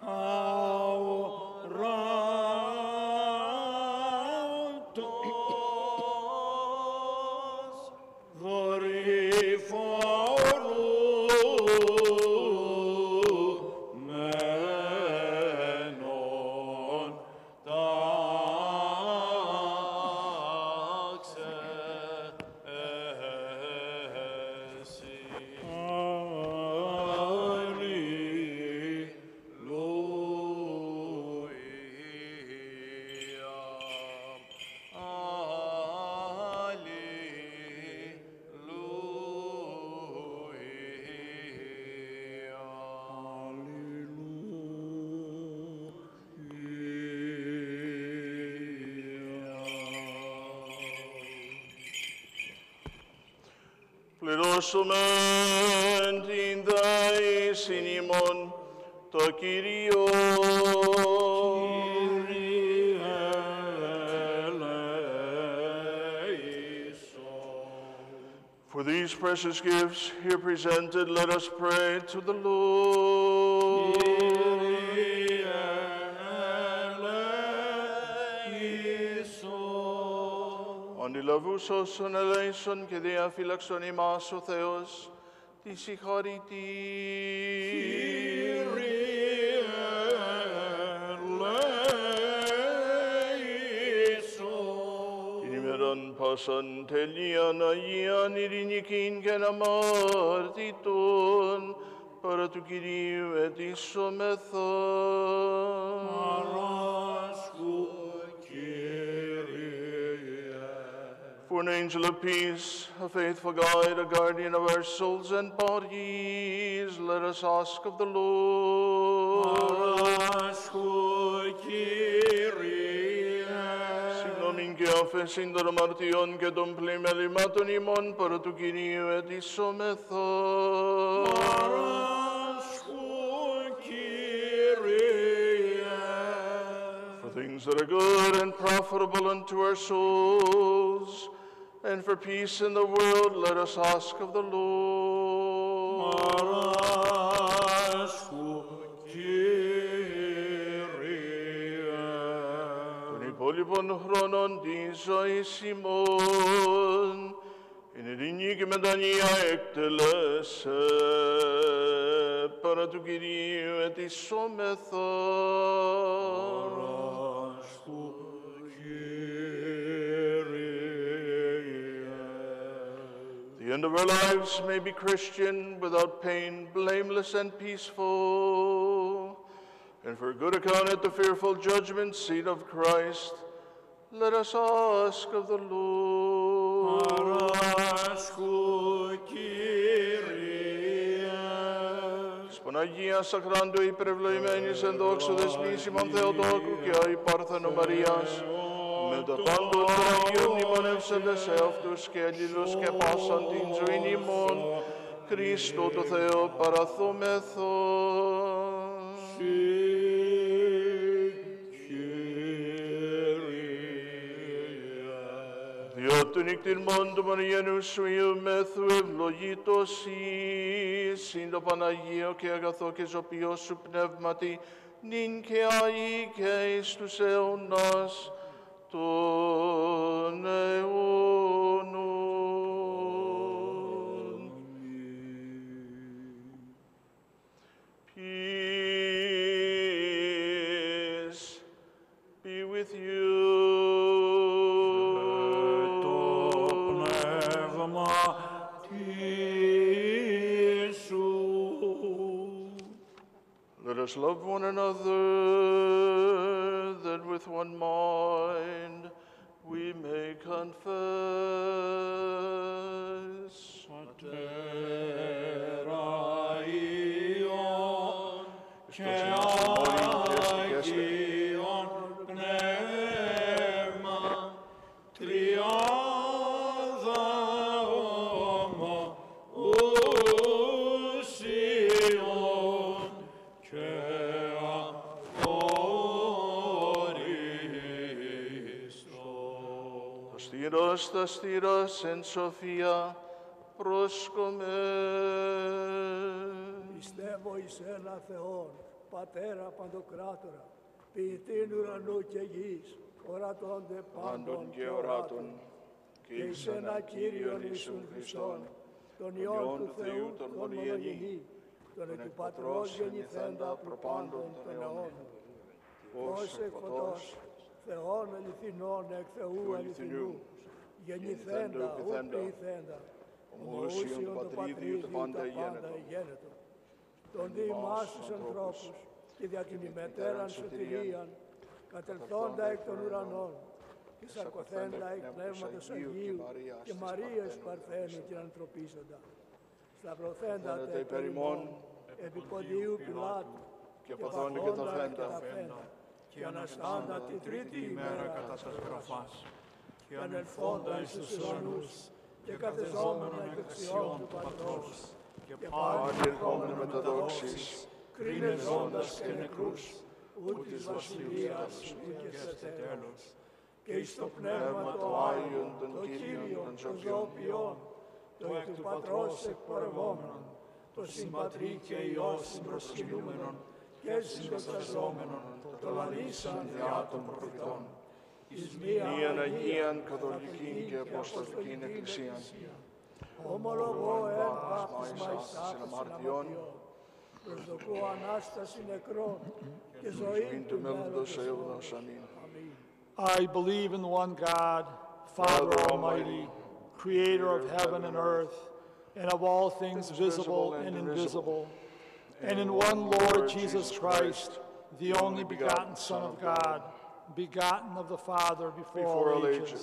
aurautos δορυφορούμενον τάξε εσύ. Πληρώσομεν την δάησιν ημών το Κύριο. For these precious gifts here presented, let us pray to the Lord. Αντιλαβούς όσων ελέησον και διαφύλαξον ημάς ο Θεός, τη συγχαρητή. Την ημέραν πάσαν τελείαν Αγίαν ειρηνικήν και αμάρτητον, παρά του Κυρίου ετήσομεθα. For an angel of peace, a faithful guide, a guardian of our souls and bodies, let us ask of the Lord. Συγγνώμην και άφεσιν των αμαρτιών και των πλημελημάτων ημών, παρά του Κυρίου ετήσομεθα. For things that are good and profitable unto our souls, and for peace in the world, let us ask of the Lord. Των υπόλοιπων χρόνων της ζωής ημών, in ειρήνη και μετανία εκτελέσε, παρά του Κυρίου ετήσομεθα. The end of our lives may be Christian, without pain, blameless and peaceful. And for good account at the fearful judgment seat of Christ, let us ask of the Lord. Της Παναγίας Σαχράντου υπερευλογημένης εν δόξου δεσπής ημών Θεοτόκου και αη Πάρθενο Μαρίας, με τα πάντων των Αγίων μνημονεύσαντες εαυτούς και αλλήλους και πάσαν την ζωήν ημών, Χριστό το Θεό παραθόμεθο. Δια του νυκτήρμον του Μαριανού σου Υιομέθου ευλογήτως εις, συν το Παναγίο και αγαθό και ζωπιό σου πνεύματι, νυν και αεί και εις τους αιώνας, το Let us love one another, that with one mind we may confess. Pater aion, che aion pneuma, triada homo usion, che Στήρος τα στήρος εν σοφία πρόσκομε. Πιστεύω εις ένα Θεόν, Πατέρα Παντοκράτορα, ποιητήν ουρανού και γης, ορατώνται πάντων και οράτων, και εις ένα Κύριον Ιησούν Χριστόν, τον Υιόν του Θεού, τον μονογενή, τον εκ του Πατρός γεννηθέντα προπάντων των αιώνων, φως εκ φωτός, Θεόν αληθινών εκ Θεού αληθινού, γεννηθέντα, ου ποιηθέντα, ομοούσιον το Πατρίδι τα πάντα γένετο, τον δι' ημάς τους ανθρώπους και δια την ημετέραν σωτηρίαν, κατελθόντα εκ των ουρανών και σαρκωθέντα εκ Πνεύματος Αγίου και Μαρίας Παρθένου και ανθρωπίζοντα, σταυρωθέντα τε υπέρ ημών επί Ποντίου Πιλάτου και παθώντα και τα φέντα, και αναστάντα την τρίτη ημέρα κατά τας γραφάς, και ανελθόντα εις τους ουρανούς, και καθεζόμενον εκ δεξιών του Πατρός, και πάλι ερχόμενο με τα δόξης, κρίνε ζώντας και νεκρούς, ού της βασιλείας ού και σε τέλος, και εις το πνεύμα το Άγιον, τον Κύριον, των ζωοποιών, το εκ του Πατρός εκπορευόμενον, το συμπατρί και Υιός συμπροσκυνούμενον, και συμπεσταζόμενον, το λαλήσαν διά των προφητών, εις μίαν Αγίαν Καθολικήν και Αποστολικήν Εκκλησίαν, ομολογώ εν βάπτισμα εις τάφος αμαρτιών, προσδοκώ Ανάσταση νεκρών και ζωή του μέλλοντος αιώνος. Αμήν. I believe in one God, Father Almighty, creator of heaven and earth, and of all things visible and invisible, and in one Lord Jesus Christ, the only begotten Son of God, begotten of the Father before all ages,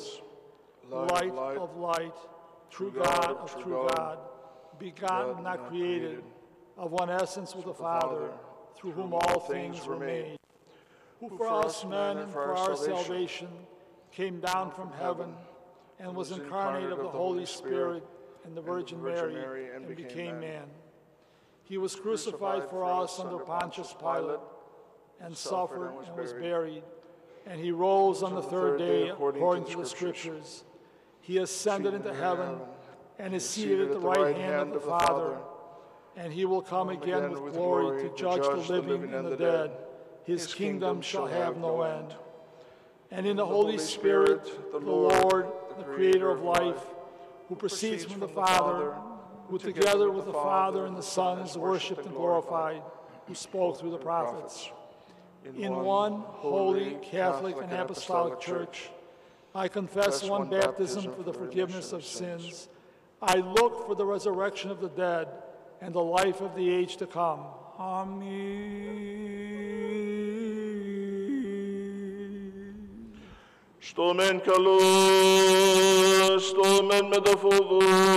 light of light, true God of true God, begotten, not created, of one essence with the Father, through whom all things were made, who for us men and for our salvation came down from heaven and was incarnate of the Holy Spirit and the Virgin Mary and became man. He was crucified for us under Pontius Pilate and suffered and was buried, and he rose on the third day according to the Scriptures. He ascended into heaven and is seated at the right hand of the Father, and he will come again with glory to judge the living and the dead. His kingdom shall have no end. And in the Holy Spirit, the Lord, the creator of life, who proceeds from the Father, who together with the Father and the Son is worshipped and glorified, who spoke through the prophets. In one holy, Catholic, and Apostolic Church, I confess one baptism for the forgiveness of sins. I look for the resurrection of the dead and the life of the age to come. Amen. Στο μεν καλό, στο μεν με το φόβο,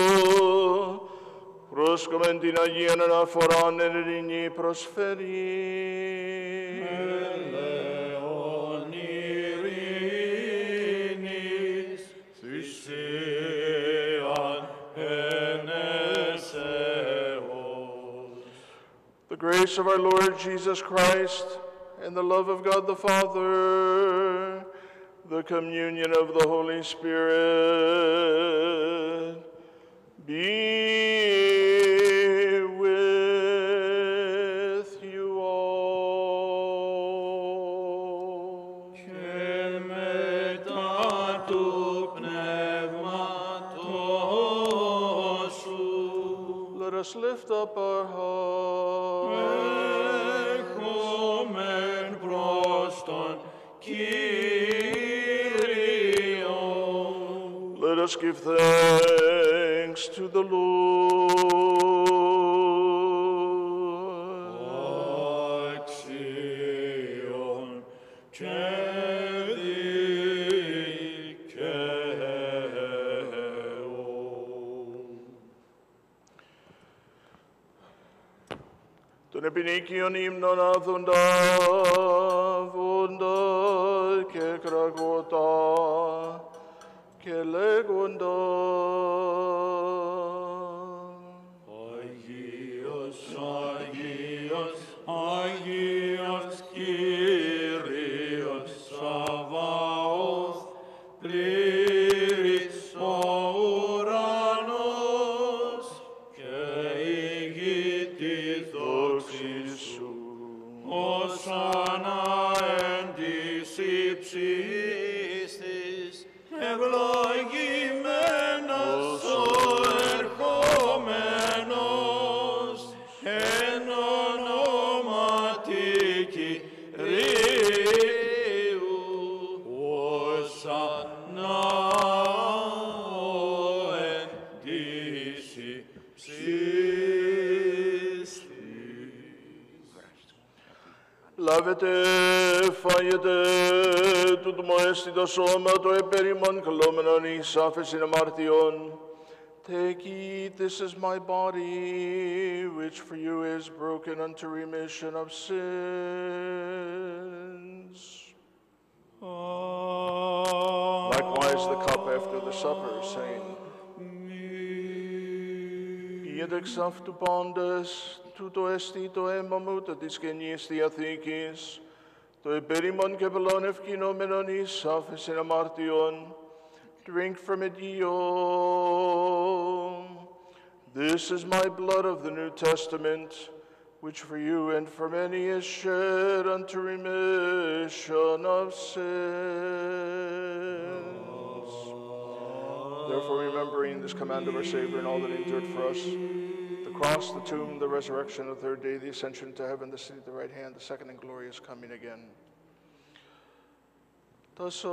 πρόσκομεν την Αγίαν αναφοράν εν ειρηνή προσφέρει. Ελεόν ειρήνης, θυσίαν εν εσεώς. The grace of our Lord Jesus Christ, and the love of God the Father, the communion of the Holy Spirit, be with you all. Και μετά του πνεύματός σου, Let us lift up our hearts. έχομεν προς τον Κύριο. Let us give thanks thanks to the Lord. Axion cediceo. Τον επινίκιον ύμνον άθοντα βόντα και κραγώτα και λέγοντα Αγίος, Αγίος, Αγίος Κύριος Σαβαώθ, πλήρης ο ουρανός και η γη τη δόξη σου. Ωσανά εν της υψής της, ευλογημένος ο ερχόμενος, εν ονόματι Κυρίου. Ωσανά εν της υψής της. Λάβετε, φάγετε, τούτο έστι το σώμα το επέρημον κλώμενον εις άφεσιν αμαρτιών. Take, eat, this is my body, which for you is broken unto remission of sins. Likewise the cup after the supper, saying, Ied ex aftu pondes, τούτο έστι το αίμα μου το της γενής Διαθήκης, το επέρημον και πελών ευκοινόμενον εις άφεσιν αμαρτιών. Drink from it, ye all. This is my blood of the New Testament, which for you and for many is shed unto remission of sins. Therefore, remembering this command of our Savior and all that he endured for us, the cross, the tomb, the resurrection, the third day, the ascension to heaven, the seat at the right hand, the second and glorious coming again. Τας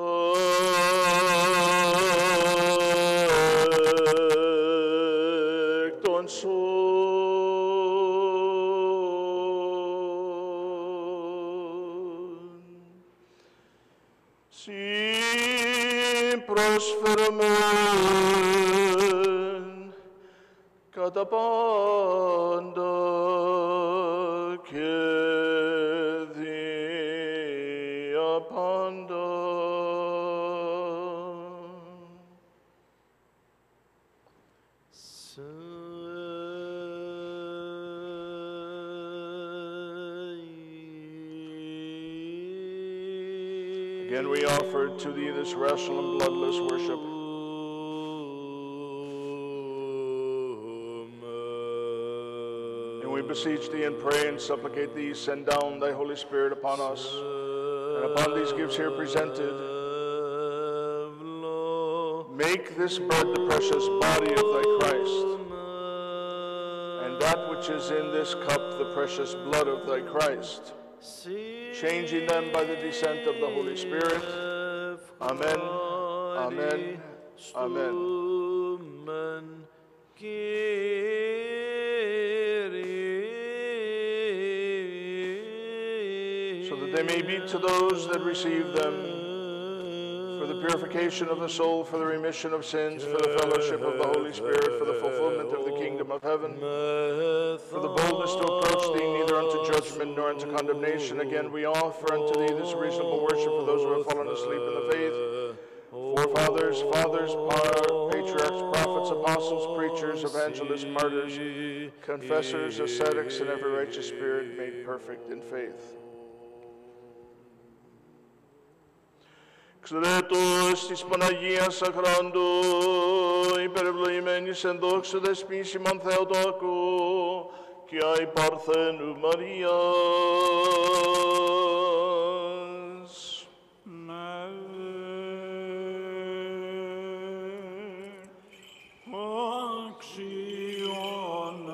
εκ των σών σοι προσφερομεν κατά πάντα και δια πάντα. Again we offer to thee this rational and bloodless worship. And we beseech thee and pray and supplicate thee, send down thy Holy Spirit upon us, and upon these gifts here presented. Make this bread the precious body of thy Christ, and that which is in this cup the precious blood of thy Christ, changing them by the descent of the Holy Spirit. Amen, amen, amen. So that they may be to those that receive them for the purification of the soul, for the remission of sins, for the fellowship of the Holy Spirit, for the fulfillment of the kingdom of heaven, for the boldness to approach thee neither unto judgment nor unto condemnation. Again we offer unto thee this reasonable worship for those who have fallen asleep in the faith, forefathers, fathers, patriarchs, prophets, apostles, preachers, evangelists, martyrs, confessors, ascetics, and every righteous spirit made perfect in faith. Ξερέτος της Παναγίας Αχράντου, υπερευλογημένης εν δόξου δεσπίσιμον Θεοτόκου και αη Παρθένου Μαρίας. Αξιόν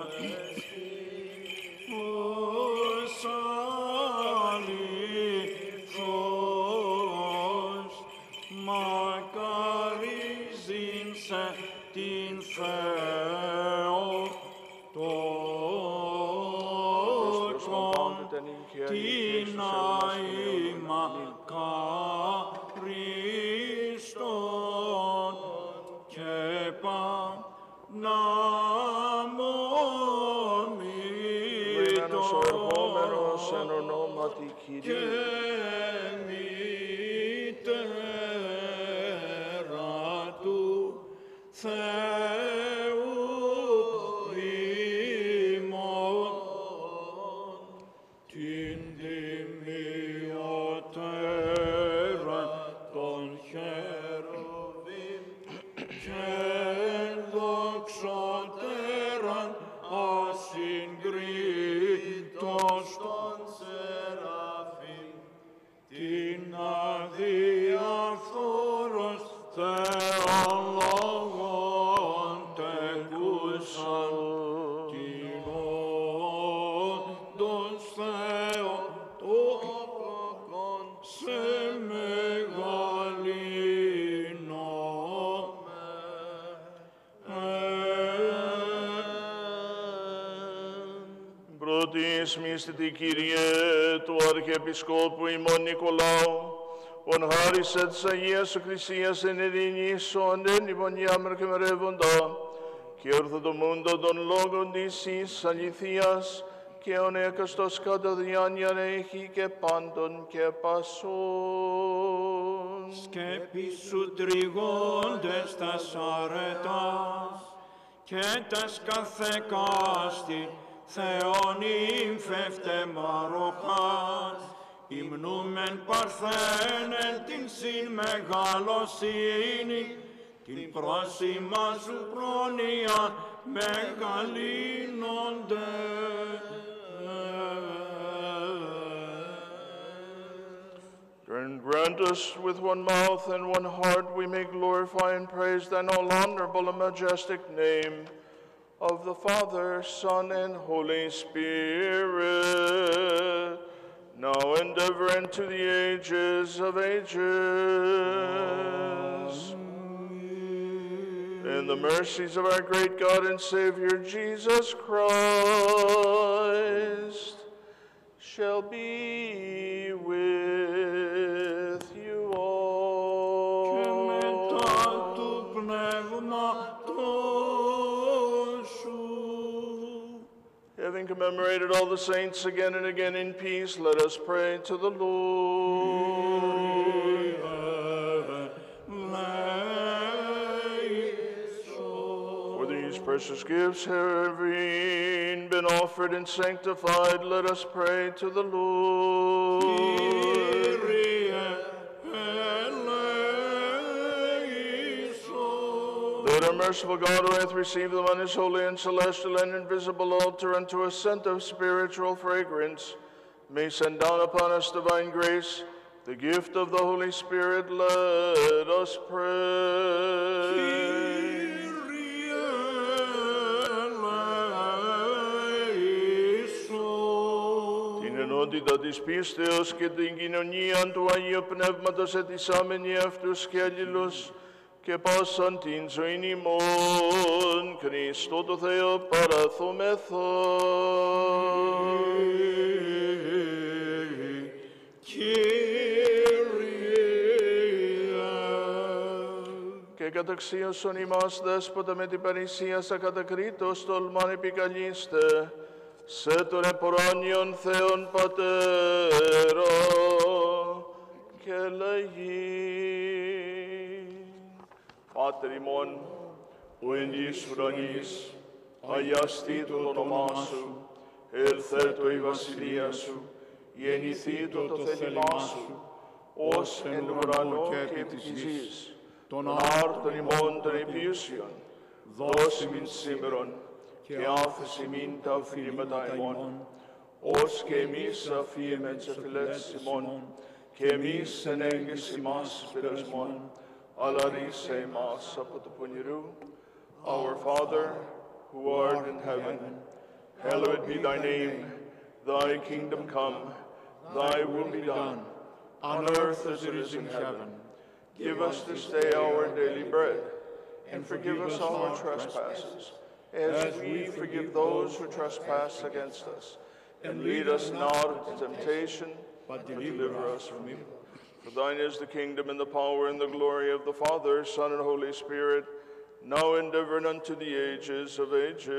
ως αλήθως μα μακαρίζειν σε την Θεό τόκον την αη μακαριστον και παναμονητον και μητέρα του Θεού ημών, την τιμιωτέρα των χερουβίμ και δοξωτέραν ασυγκρίτως των σεραφείμ, την αδιαφθόρος Θεόν λόγων τεκούσαν, την όντως Θεοτόκον σε μεγαλύνομαι. Πρώτης μυστητη Κύριε του Αρχιεπισκόπου ημών Νικολάου, ον χάρισε της Αγίας Εκκλησίας εν ειρηνήσον εν ημωνία μερκεμερεύοντα και ορθοδομούντα των λόγων της εις αληθείας και ον έκαστος κατά διάνοιαν έχει και πάντων και πασών. Σκέπη σου τριγόντες τας αρετάς και τας καθεκάστη Θεόν ύμφευτε μαροχάς, υμνούμεν παρθένε την συν μεγαλοσύνη, την πρόσημα σου πρόνοια μεγαλύνονται. And grant us with one mouth and one heart we may glorify and praise thine all honorable and majestic name, of the Father, Son, and Holy Spirit, now and ever and to the ages of ages. In the mercies of our great God and Savior, Jesus Christ, shall be with you all. Και μετά του πνεύματος σου. Having commemorated all the saints again and again in peace, let us pray to the Lord. For these precious gifts having been offered and sanctified, let us pray to the Lord. That our merciful God, who hath received them on his holy and celestial and invisible altar unto a scent of spiritual fragrance, may send down upon us divine grace, the gift of the Holy Spirit. Let us pray. Την ενότητα της πίστεως και την κοινωνία του Αγίου Πνεύματος ετισάμενοι αυτούς και αλληλούς, και πάσαν την ζωήν ημών, Χριστό το Θεό παραθόμεθα. Και καταξίωσον ημάς, Δέσποτα, με την παρησία σα κατακρίτως τολμάν επικαλείστε, σε τον εποράνιον Θεόν Πατέρα και λέγει. Πάτερ ημών, ο εν εις ουρανής, αγιαστήτω το όνομά σου, ελθέτω η βασιλεία σου, γεννηθήτω το θέλημά σου, ως εν ουρανό και επί της γης, των άρτων ημών των επίουσιων, δώσει μην σήμερον, και άφεση μην τα οφείληματα ημών, ως και εμείς αφήμεν τις αφιλέξεις ημών, και εμείς εν έγκυς ημάς πειρασμών, αλλά ρίσε ημάς από το πονηρού. Our Father, who art in heaven, hallowed be thy name. Thy kingdom come, thy will be done, on earth as it is in heaven. Give us this day our daily bread, and forgive us all our trespasses, as we forgive those who trespass against us. And lead us not into temptation, but deliver us from evil. For thine is the kingdom, and the power, and the glory of the Father, Son, and Holy Spirit, now and ever, and unto the ages of ages.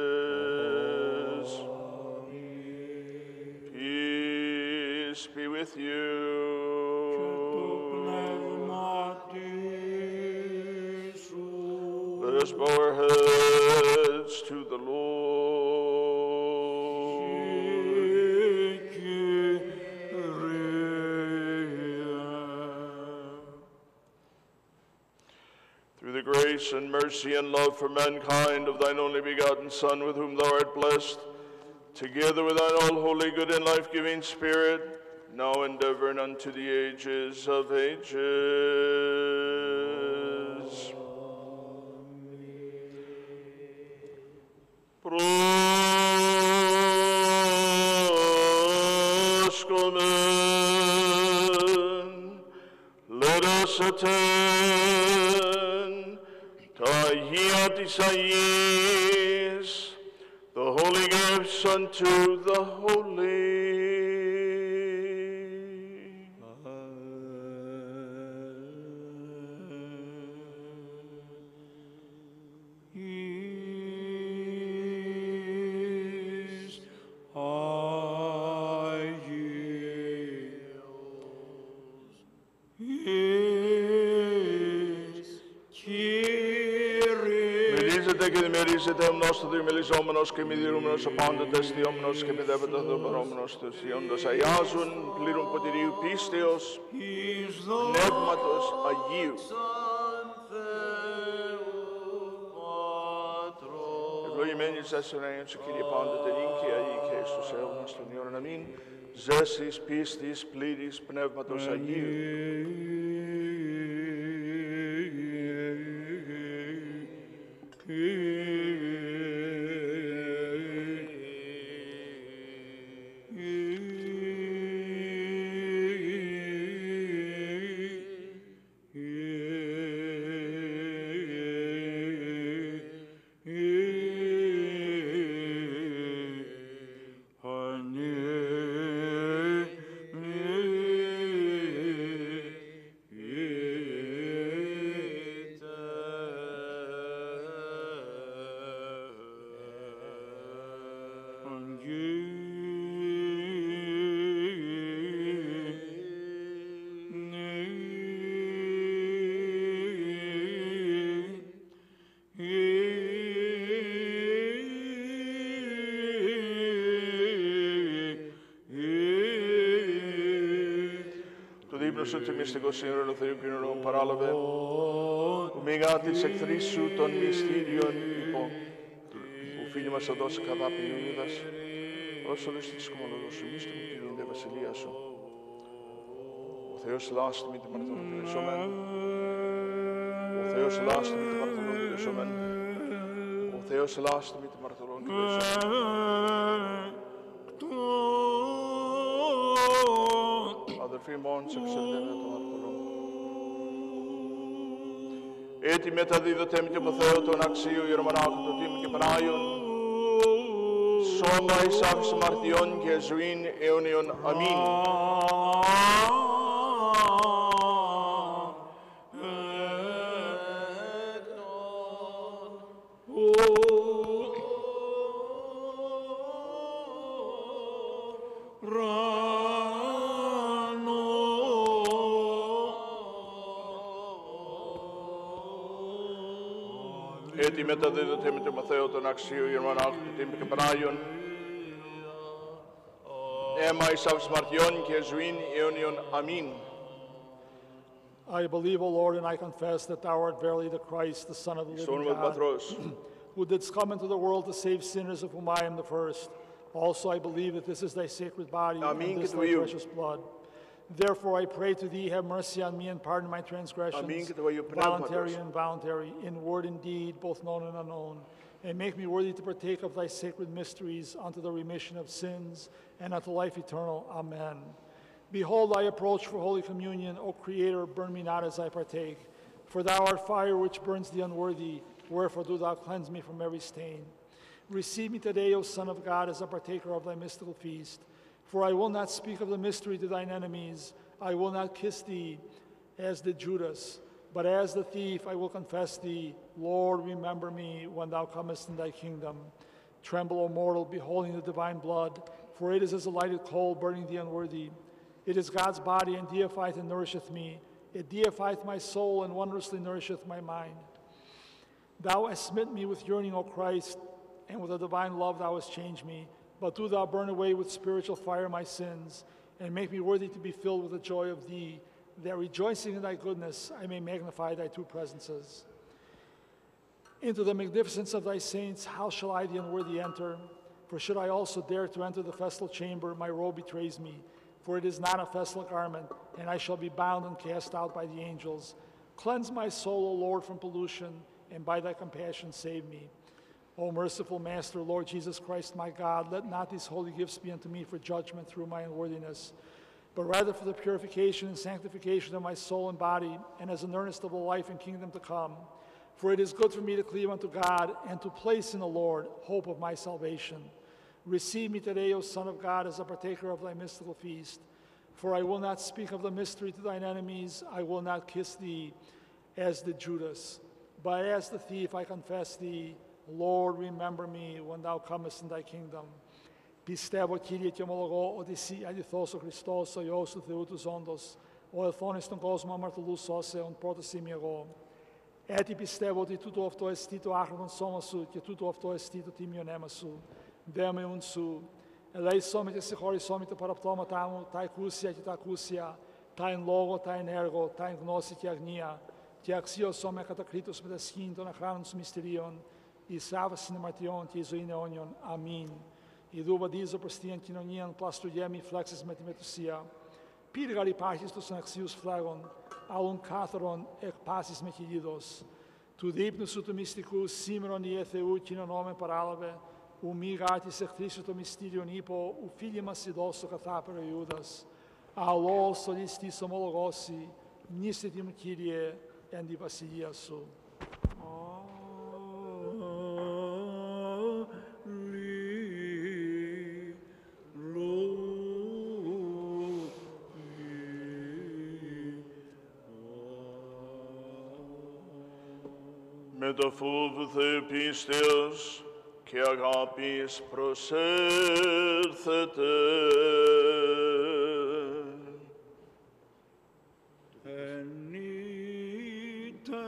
Amen. Peace be with you. Let us bow our heads to the Lord. Through the grace and mercy and love for mankind of thine only begotten Son, with whom thou art blessed, together with thine all holy, good, and life-giving Spirit, now and ever, and unto the ages of ages. Proscomen, let us attend to Hiat Isaias, the holy gifts unto the holy. Μερίζεται εμνός του διομελιζόμενος και μη διαιρούμενος απάντητες θειόμενος και παιδεύεται δεδομένος τους θειόντας αγιάζουν πλήρων ποτηρίου πίστεως πνεύματος Αγίου. Ευλογημένης έσαι Σου Κύριε πάντοτε νυν και αεί και στους αιώνας των αιώνων. Αμήν. Ζέσης πίστης πλήρης πνεύματος Αγίου. Σου τη μυστικό σύνολο Θεού κοινωνών παράλαβε, που μηγάτης εχθρής σου των μυστήριων υπό, που φίλοι μας θα δώσει κατάπη Ιούδας, όσο λύστης κομμολόγος σου, μίστο μου την δε βασιλεία σου. Ο Θεός λάστημη την παρθολόν κυλεσόμεν, ο Θεός λάστημη την παρθολόν κυλεσόμεν, ο Θεός λάστημη την παρθολόν κυλεσόμεν. Αδελφοί μόν σε εξελδεύεται το αρθολό. Έτσι μεταδίδωτε με το Θεό τον αξίου ιερομονάχου του Τίμου και Πανάγιον, σώμα εις άφηση μαρτιών και ζωήν αιώνιον. Αμήν. Έτσι μεταδίδεται με τον Μαθαίο τον αξίου Ιερομονάχου του Τίμου και Πανάγιον, αίμα εις άφησης μαρτιών και ζωήν αιώνιον. Αμήν. I believe, O Lord, and I confess that thou art verily the Christ, the Son of the living God, who didst come into the world to save sinners, of whom I am the first. Also I believe that this is thy sacred body Αμήν and this thy precious blood. Therefore I pray to thee, have mercy on me and pardon my transgressions, voluntary and involuntary, in word and deed, both known and unknown, and make me worthy to partake of thy sacred mysteries unto the remission of sins and unto life eternal. Amen. Behold, I approach for Holy Communion. O Creator, burn me not as I partake. For thou art fire which burns the unworthy. Wherefore do thou cleanse me from every stain. Receive me today, O Son of God, as a partaker of thy mystical feast. For I will not speak of the mystery to thine enemies. I will not kiss thee as did Judas. But as the thief I will confess thee. Lord, remember me when thou comest in thy kingdom. Tremble, O mortal, beholding the divine blood. For it is as a lighted coal burning the unworthy. It is God's body, and deifieth and nourisheth me. It deifieth my soul, and wondrously nourisheth my mind. Thou hast smitten me with yearning, O Christ, and with a divine love thou hast changed me. But do thou burn away with spiritual fire my sins, and make me worthy to be filled with the joy of thee, that rejoicing in thy goodness I may magnify thy two presences. Into the magnificence of thy saints, how shall I, the unworthy, enter? For should I also dare to enter the festal chamber, my robe betrays me. For it is not a festal garment, and I shall be bound and cast out by the angels. Cleanse my soul, O Lord, from pollution, and by thy compassion save me. O merciful Master, Lord Jesus Christ, my God, let not these holy gifts be unto me for judgment through my unworthiness, but rather for the purification and sanctification of my soul and body, and as an earnest of the life and kingdom to come. For it is good for me to cleave unto God, and to place in the Lord hope of my salvation. Receive me today, O Son of God, as a partaker of thy mystical feast. For I will not speak of the mystery to thine enemies. I will not kiss thee as did Judas. But as the thief I confess thee. Lord, remember me when thou comest in thy kingdom. Πιστεύω, Κύριε, και ομολογώ ότι εσύ αληθώς ο Χριστός, ο Υιός του Θεού τους όντως, ο ελθόνης στον κόσμο αμαρτωλούς σώσεων, πρώτος είμαι εγώ. Έτσι πιστεύω ότι τούτο αυτό εστί το άχρονο σώμα σου και τούτο αυτό εστί το τίμιον αίμα σου. Δέμε ουν σου. Ελέησόμαι και συγχωρησόμαι τα παραπτώματά μου, τα εκούσια και τα ακούσια, τα εν λόγω, τα εν έργο, τα εν γνώση και αγνία, και αξίωσόμαι κατακρίτως με τα σχήν των αχράνων σου μυστηρίων, εις άβασιν αμαρτιών και εις ζωήν αιώνιον. Αμήν. Ιδού βαδίζω προς την κοινωνίαν πλαστογέμι φλέξεις με τη μετουσία. Πύργαρ υπάρχεις τους αναξίους φλέγων, άλλων κάθαρων εκ πάσης με χιλίδος. Του δείπνου σου του μυστικού σήμερον Ιε Θεού κοινωνόμεν παράλαβε, ου μη γάτης εχθρίσου το μυστήριον ύπο, ου φίλοι μας ειδώσω καθάπερο Ιούδας. Αλλό σολιστής ομολογώσει, μνήστε μου Κύριε, εν τη βασιλεία σου. Με το φόβο Θεού πίστεως και αγάπης προσέλθετε. Ενείτε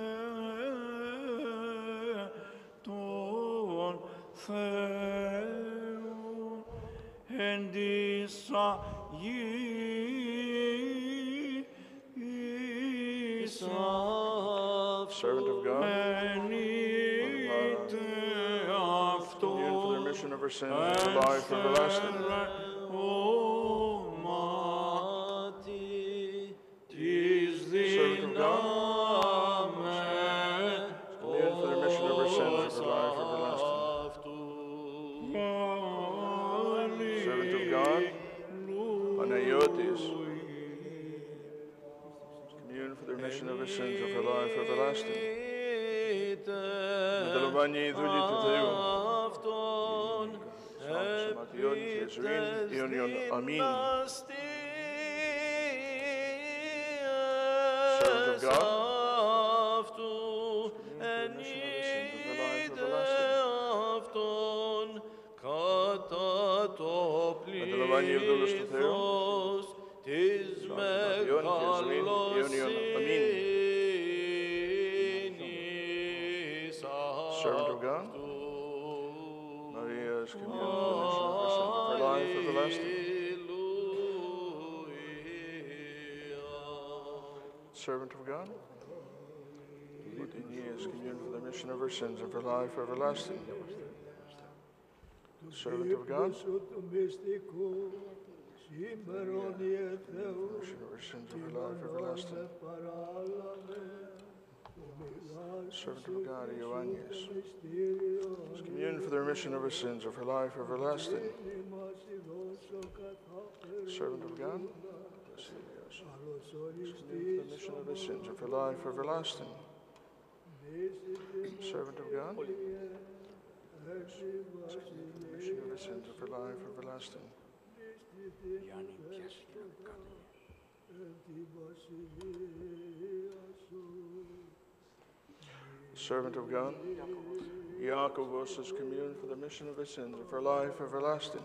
τον Θεόν εν της Αγίας Servant of God, for the remission of our sins and for life everlasting. Servant of God, commune for the remission of our sins and for life everlasting. Servant of God, Panagia, commune for the remission of our sins and for life everlasting. Μεταλαμβάνει η δούλη του Θεού. Σωματιών και ζωήν αιώνιον. Αμήν. Servant of God, μεταλαμβάνει η δούλος του Θεού. Σωματιών και ζωήν αιώνιον. Αμήν. Servant of God, Maria's communion for the remission of her sins and for life everlasting. Servant of God, Martinia's communion for the remission of her sins and for life everlasting. Servant of God, remission of her sins and for life everlasting. Servant of God, Ioannis, communion for the remission of her sins and for life everlasting. Servant of God, Remission of his sins, and for life everlasting. Servant of God. Remission of his sins, and for life everlasting. Servant of God. Jacobus is communed for the remission of his sins, and for life everlasting.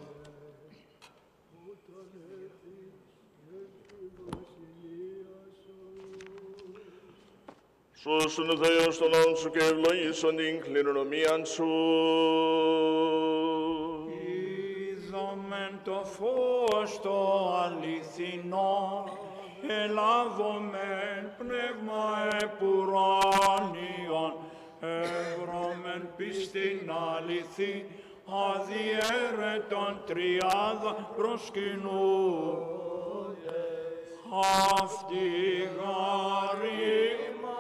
Σώσον ο Θεός τον νόμο σου και ευλογήσον την κληρονομίαν σου. Είδομεν το φως το αληθινό, ελάβομεν πνεύμα επουράνιον, ευρώμεν πίστην αληθή, αδιέρετον τριάδα προσκυνούνται. Αυτή γάρη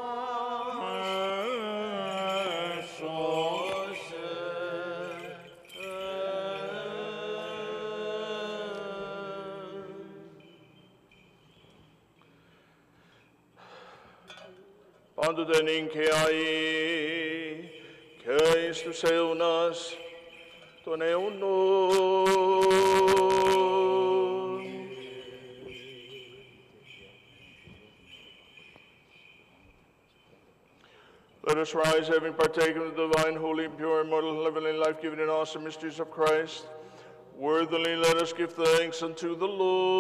πάντοτε νυν και αεί και εις τους αιώνας των αιώνων. Let us rise, having partaken of the divine, holy, pure, immortal, heavenly, life-giving, and awesome mysteries of Christ. Worthily let us give thanks unto the Lord.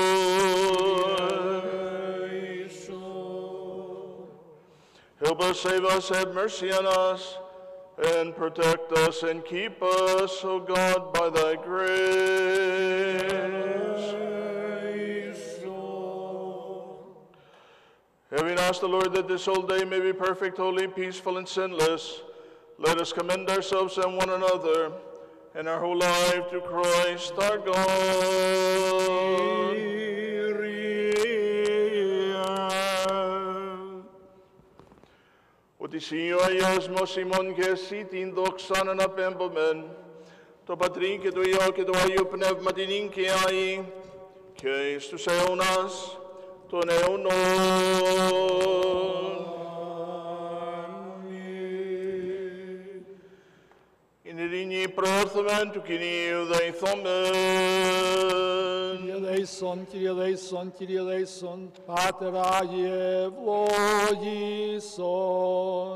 Help us, save us, have mercy on us, and protect us and keep us, O God, by thy grace. Having asked the Lord that this whole day may be perfect, holy, peaceful, and sinless, let us commend ourselves and one another and our whole life to Christ our God. Ότι εσύ ο Αγιός μας ημών και εσύ την δόξαν αναπέμπομεν, το Πατρί και το Υιό και το Αγίο Πνεύμα την ίν και αεί, και εις τους αιώνας των αιώνων. In ειρήνη προόρθωμεν του Κυρίου δεηθόμεν. Kyrie eleison, Kyrie eleison, Kyrie eleison, Pater Άγιε ευλογήσον.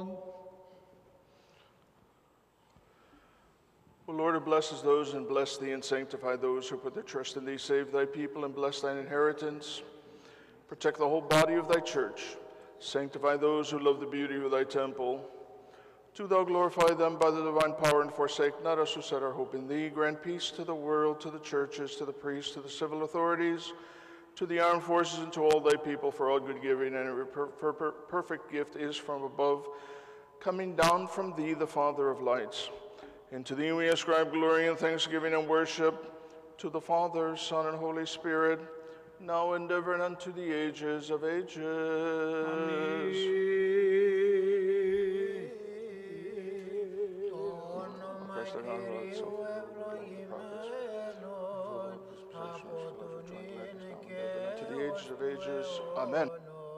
O Lord, who blesses those and bless thee and sanctify those who put their trust in thee, save thy people and bless thine inheritance. Protect the whole body of thy church. Sanctify those who love the beauty of thy temple. Do thou glorify them by the divine power and forsake not us who set our hope in thee. Grant peace to the world, to the churches, to the priests, to the civil authorities, to the armed forces, and to all thy people, for all good giving and every per per per perfect gift is from above, coming down from thee, the Father of lights. And to thee we ascribe glory and thanksgiving and worship, to the Father, Son, and Holy Spirit, now and ever and unto the ages of ages. Amen. To the ages of ages. Amen.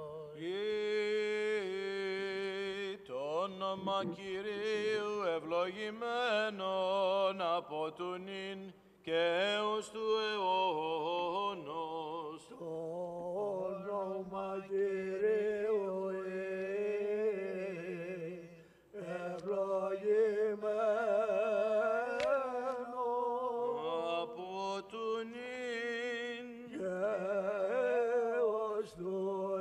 Το όνομα Κυρίου ευλογημένον από του νυν και έως του αιώνος. Το όνομα Κυρίου ευλογημένο από του νυν και έως του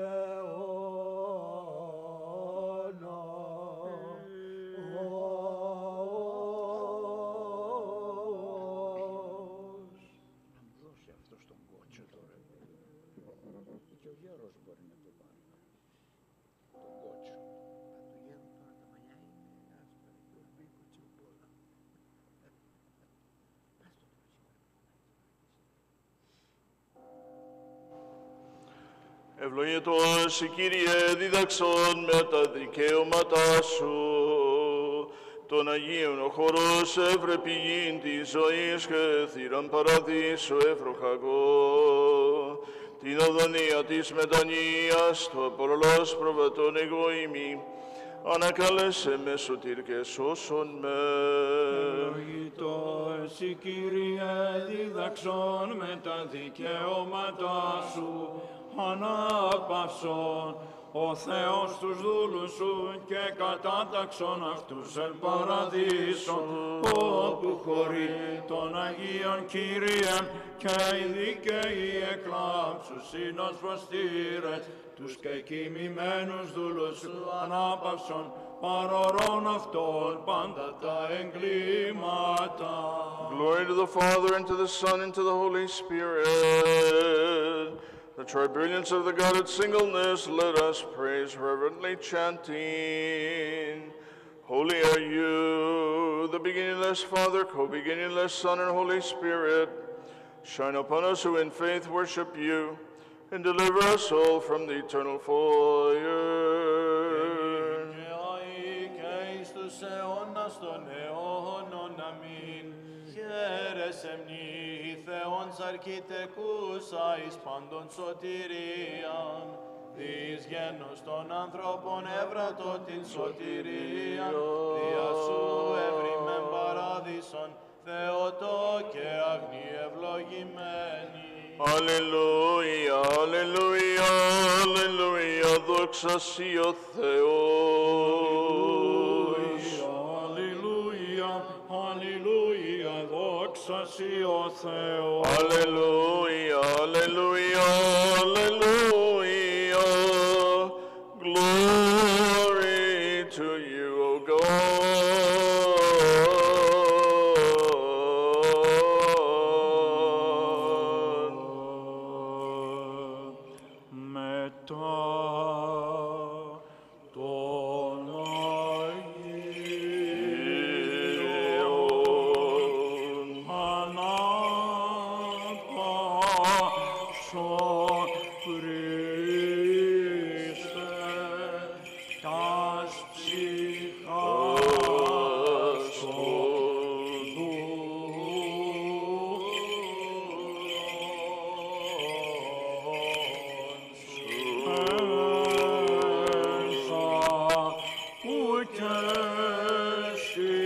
Ευλογητός, Κύριε, δίδαξον με τα δικαιώματά σου, τον Αγίον ο χορός εύρε πηγήν της ζωής και θύραν παραδείσου ευρωχαγό. την οδονία της μετανοίας, το απολολός προβατών εγώ ημί, ανακάλεσε με σωτήρ και σώσον με. Ευλογητό εσύ, Κύριε, διδαξών με τα δικαιώματά σου, ανάπαυσον ο Θεός τους δούλους σου και κατάταξον αυτούς εν παραδείσον, όπου χωρεί των Αγίων Κύριε και οι δικαίοι εκλάμψους σύνος προστήρες, τους και κοιμημένους δούλους σου ανάπαυσον, παρορών αυτών πάντα τα εγκλήματα. Glory to the Father, and to the Son, and to the Holy Spirit. The tribrilliance of the Godhead singleness, let us praise reverently, chanting. Holy are you, the beginningless Father, co-beginningless Son, and Holy Spirit. Shine upon us who in faith worship you, and deliver us all from the eternal fire. Χαίρες εμνή, Θεόν αρκητεκούσα εις πάντων σωτηρίαν, δις γένος των ανθρώπων έβρατο την σωτηρίαν, δια σου εύρημεν παράδεισον, Θεοτό και αγνή ευλογημένη. Αλληλούια, αλληλούια, αλληλούια, δόξα σοι ο Θεός. Αλληλούια, αλληλούια, δόξα σοι ο Θεός. Alleluia, alleluia, alleluia. Glory to you, O God. Μετά τον Αγίον ανάπαυσον Χριστέ τας ψυχάς των δούλων σου ένσα που και εσύ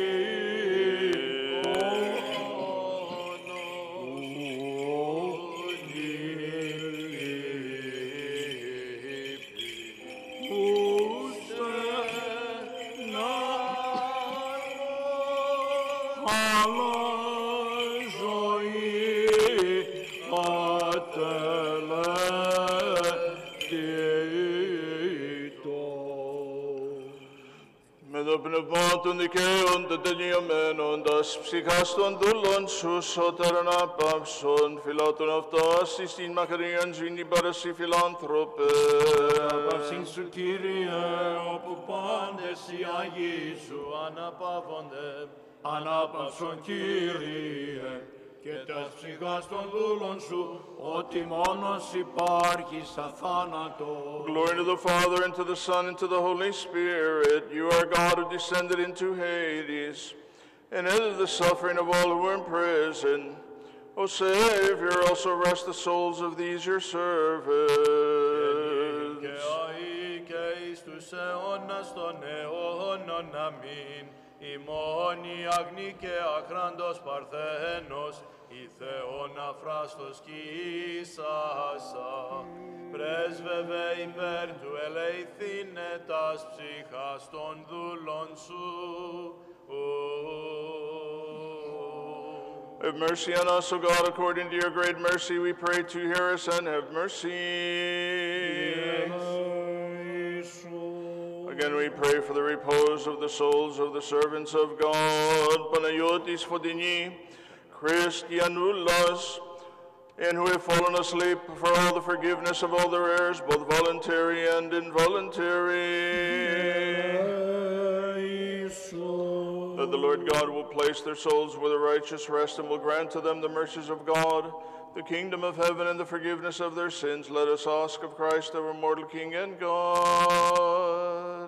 Με το πνευμά των δικαίων των τελειωμένων, τας ψυχάς των δούλων σου σώτερ ανάπαυσον, φιλάτων αυτάς εις την μακαρίαν ζήνη παρασύ φιλάνθρωπε. Ανάπαυσιν σου, Κύριε, όπου πάντες οι Άγιοι σου αναπαύονται. Ανάπαυσον, Κύριε, και τας ψυχάς των δούλων σου, ότι μόνος υπάρχεις αθάνατο. Glory to the Father, and to the Son, and to the Holy Spirit. You are God who descended into Hades, and ended the suffering of all who were in prison. O Savior, also rest the souls of these your servants. Και αεί και εις τους αιώνας των αιώνων, αμήν. Ημώνη αγνή και αχράντος παρθένος, η Θεόν αφράστος κοίσασα. Πρέσβευε υπέρ του ελεηθήνε τας ψυχάς των δούλων σου. Have mercy on us, O God, according to your great mercy, we pray to hear us and have mercy. Again we pray for the repose of the souls of the servants of God, Panayotis Fotini, Christianullas, and who have fallen asleep, for all the forgiveness of all their errors, both voluntary and involuntary. That the Lord God will place their souls with a righteous rest and will grant to them the mercies of God, the kingdom of heaven, and the forgiveness of their sins. Let us ask of Christ, our immortal King and God.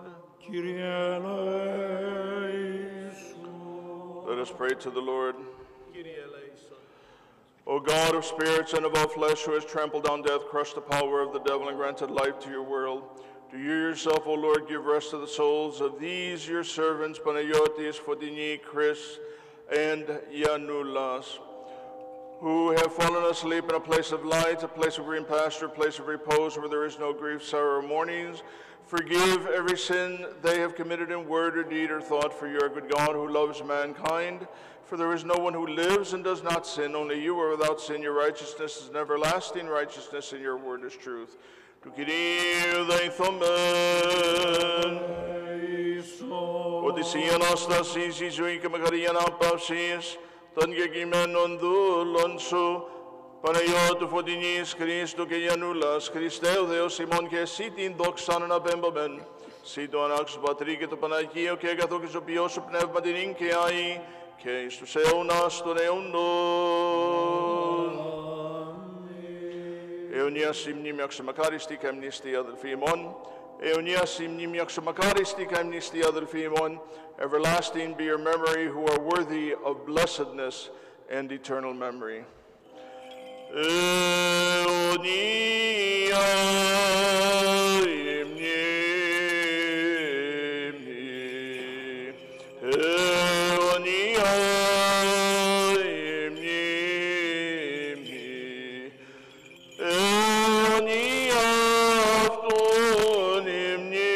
Let us pray to the Lord. O God of spirits and of all flesh, who has trampled down death, crushed the power of the devil, and granted life to your world, do you yourself, O Lord, give rest to the souls of these your servants, Panagiotis, Fotini, Chris, and Yanulas, who have fallen asleep in a place of light, a place of green pasture, a place of repose, where there is no grief, sorrow, or mournings. Forgive every sin they have committed in word or deed or thought, for you are a good God who loves mankind. For there is no one who lives and does not sin. Only you are without sin. Your righteousness is an everlasting righteousness, and your word is truth. To Kyrie eleison. Odyssean Astasis, Izuika Macarian Apapsis, Tangegimen on Dulonso, Panayotu Fodinis, Christo Keyanulas, Christeo Deo Simon Kesitin Doxan and Abembaben, Sidoanax Patrick to Panagia, Kegathokis of Pios of Pneumatin Keai, Case to Seonas to Neondo. Eunias Imnimiax Macaristi, Amnesty of the Phemon. Eunias Imnimiax Macaristi, Amnesty of the Phemon. Everlasting be your memory, who are worthy of blessedness and eternal memory. Eonia imni, Eonia imni, Eonia afton imni,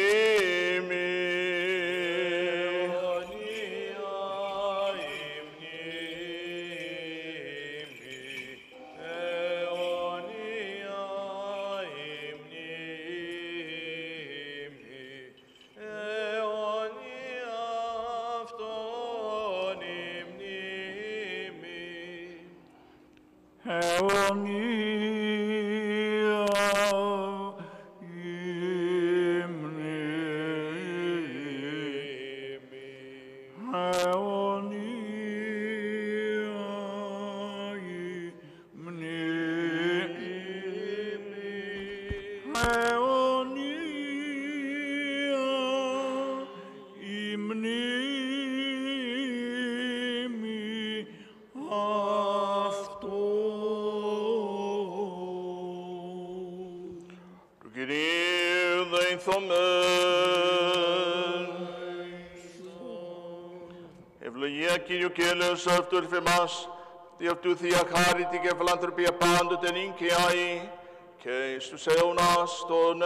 Κύριο και έλεος αυτού ερφεμάς, τι αυτού θεία χάρητη και φιλανθρωπία πάντοτε νυν και αεί, και εις τους αιώνας των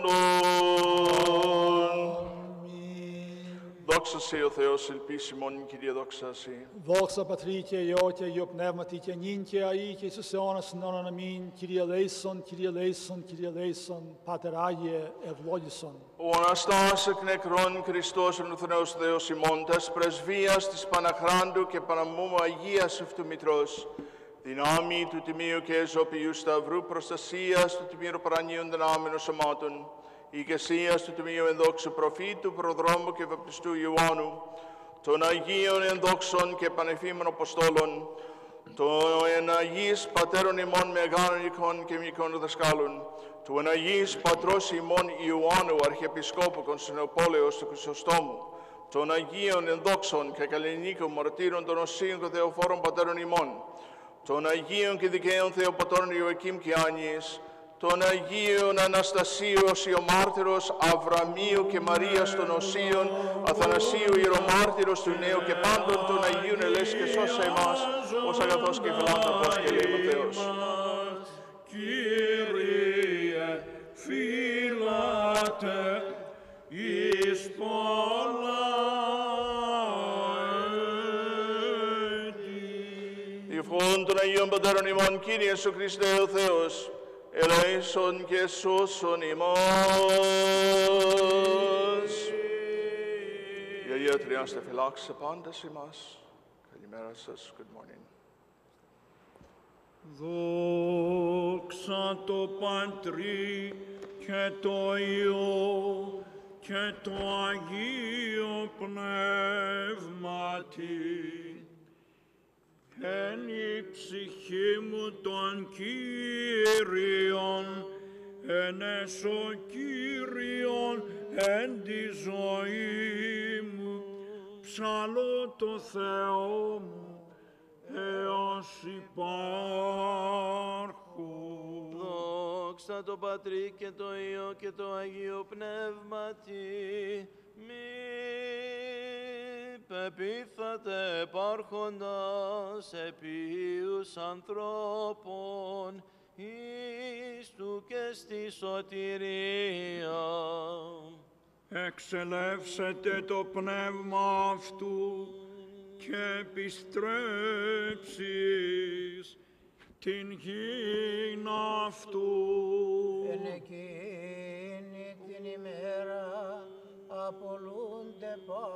αιώνων. Δόξα σε ο Θεός ελπίσιμον, Κύριε, δόξα σε. Δόξα Πατρί και Υιό και Υιό Πνεύματι και νυν και αεί και εις τους αιώνας των αιώνων αμήν. Κύριε ελέησον, Κύριε ελέησον, Κύριε ελέησον, Πάτερ Άγιε, ευλόγησον. Ο Αναστάς εκ νεκρών Χριστός ενωθενός Θεός ημών, τας πρεσβείας της Παναχράντου και Παναμόμου Αγίας αυτού Μητρός, δυνάμει του Τιμίου και Εζωπιού Σταυρού, προστασίας του Τιμίου Παρανίων δυνάμενων σωμάτων, ηγεσίας του Τιμίου ενδόξου προφήτου, προδρόμου και βαπτιστού Ιωάννου, των Αγίων ενδόξων και πανεφήμων Αποστόλων, των εναγείς Πατέρων ημών μεγάλων εικόν και μικρών δασκάλων, του εναγείς Πατρός ημών Ιωάννου, Αρχιεπισκόπου Κωνσταντινούπολεως του Χρυσοστόμου, των Αγίων ενδόξων και καλλινίκων μαρτύρων των Οσίων και Θεοφόρων Πατέρων ημών, των Αγίων και δικαίων Θεοπατώρων Ιωακήμ και Άνιης, των Αγίων Αναστασίου Οσιομάρτυρος, Αβραμίου και Μαρίας των Οσίων, Αθανασίου Ιερομάρτυρος του Νέου και πάντων των Αγίων ελέης και σώσε εμάς, ως αγαθός και φιλάνθρωπος και ελεήμων Θεός. Κύριε, φυλάτε εις πολλά έτη. Διευχών των Αγίων Πατέρων ημών, Κύριε Ιησού Χριστέ ο Θεός, ελέησον και σώσον ημάς. Η Αγία Τριάστε φυλάξε πάντες ημάς. Καλημέρα σας. Good morning. Δόξα το Πατρί και το Υιό και το Αγίο Πνεύματι. Εν η ψυχή μου των Κύριων, εν έσω Κύριον εν τη ζωή μου, ψαλώ το Θεό μου, Θεός υπάρχου. Δόξα το Πατρί και το Υιό και το Αγίο Πνεύματι, μη πεπίθατε υπάρχοντας επίους ανθρώπων, εις του και στη σωτηρία. Εξελεύσετε το πνεύμα αυτού και επιστρέψεις την γην αυτού. Εν εκείνη την ημέρα απολούνται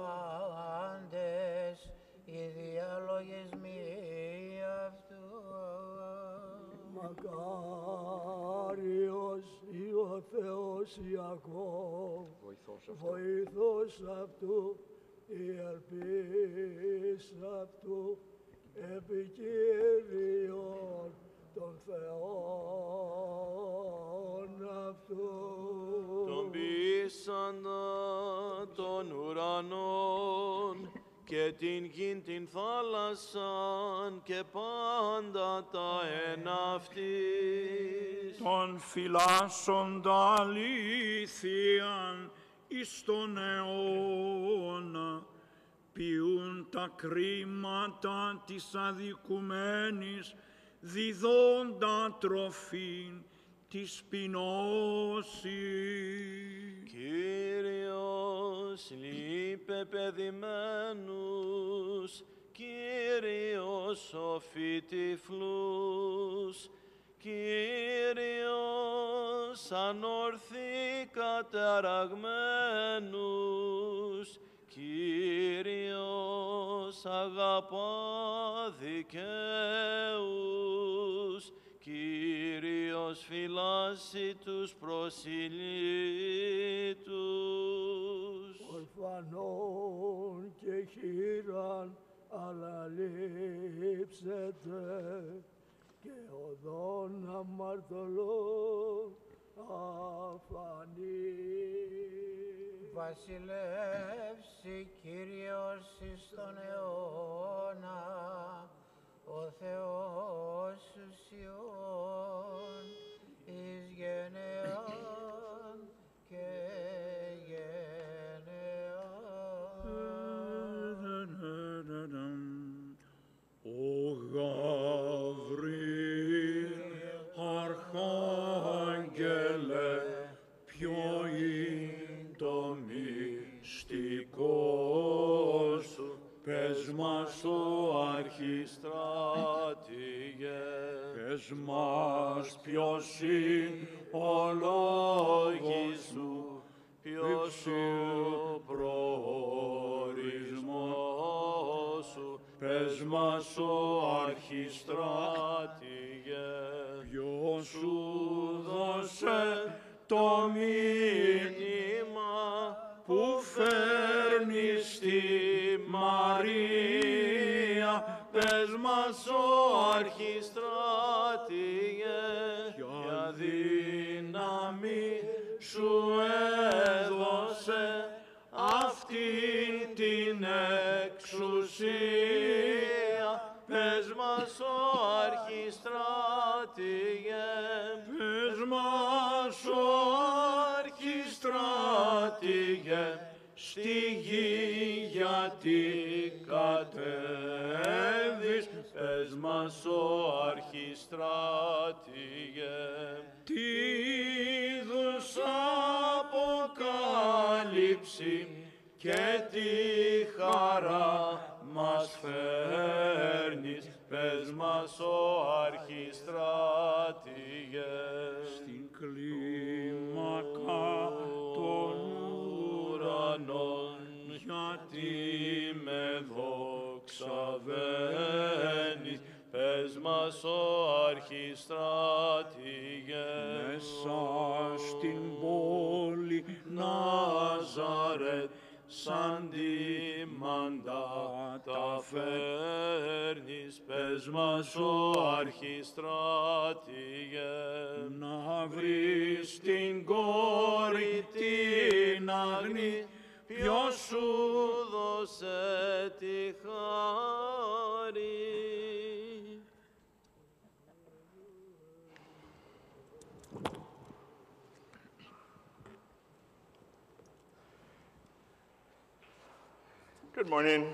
πάντες οι διαλογισμοί αυτού. Μακάριος ή ο Θεός Ιακώβ, βοηθός αυτού, η ελπίς αυτού, επικύριον των Θεών αυτού. Τον πείσαντα των ουρανών και την γην την θάλασσαν και πάντα τα εν αυτής. Τον φυλάσσοντα αλήθειαν εις τον αιώνα, ποιούν τα κρίματα της αδικουμένης, διδόντα τροφήν της πεινώσης. Κύριος λείπε παιδημένους, Κύριος σοφεί τυφλούς, Κύριος ανορθεί καταραγμένους, Κύριος αγαπά δικαίους, Κύριος φυλάσσει τους προσιλήτους. Ορφανών και χείραν αλαλείψετε και οδόν αμαρτωλών αφανεί. Βασιλεύσει Κύριος εις τον αιώνα, ο Θεός σου Σιών, εις γενεάν και γενεάν. Ο Γαβρίλ, Αρχάγγελε, ποιο είναι το μυστικό σου, πες μας ο αρχιστράτηγε. Πες μας ποιος είναι ο λόγος σου, ποιος ο προορισμός σου, πες μας ο αρχιστράτηγε. Ποιος σου δώσε το μήνυμα που φέρνει στη Μαρία, πες μας ο αρχιστράτηγε, ποια δύναμη σου έδωσε αυτήν την εξουσία, πες μας ο αρχιστράτηγε, πες μας ο αρχιστράτηγε, στη γη γιατί κατέβεις, πες μας ο αρχιστράτηγε. Τι είδους αποκάλυψη και τι χαρά μας φέρνεις, πες μας ο αρχιστράτηγε. Στην κλίμακα των ουρανών, γιατί με δοξαβαίνεις, πες μας ο αρχιστράτηγε. Μέσα στην πόλη Ναζαρέτ, σαν τη μαντά τα φέρνεις, πες μας ο αρχιστράτηγε. Να βρεις την κόρη την αγνή, ποιος σου δώσε τη χάρη. Good morning.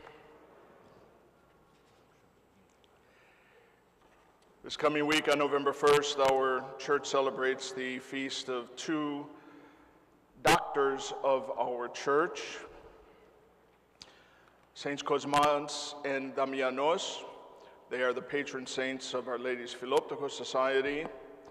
This coming week on November first, our church celebrates the feast of two doctors of our church, Saints Cosmas and Damianos. They are the patron saints of Our Lady's Philoptochos Society,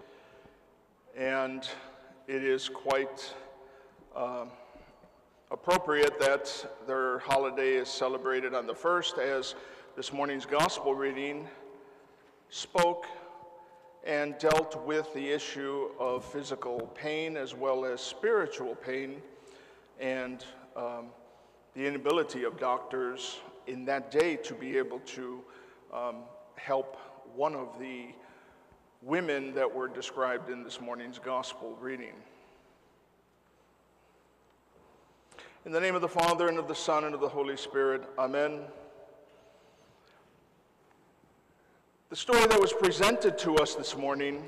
and it is quite uh, appropriate that their holiday is celebrated on the first, as this morning's gospel reading spoke and dealt with the issue of physical pain as well as spiritual pain, and um, the inability of doctors in that day to be able to um, help one of the women that were described in this morning's gospel reading. In the name of the Father, and of the Son, and of the Holy Spirit, amen. The story that was presented to us this morning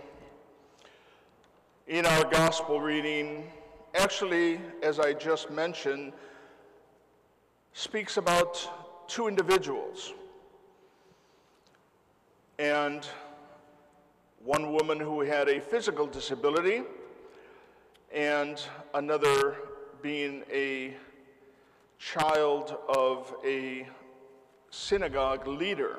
in our gospel reading, actually, as I just mentioned, speaks about two individuals. And one woman who had a physical disability, and another being a child of a synagogue leader.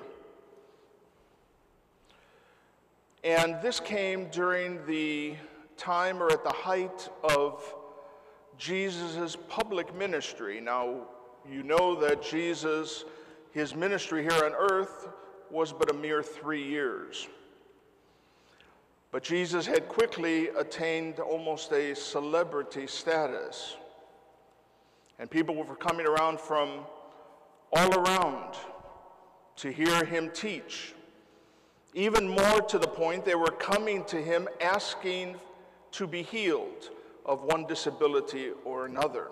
And this came during the time or at the height of Jesus' public ministry. Now, you know that Jesus, his ministry here on earth was but a mere three years. But Jesus had quickly attained almost a celebrity status. And people were coming around from all around to hear him teach. Even more to the point, they were coming to him asking to be healed of one disability or another.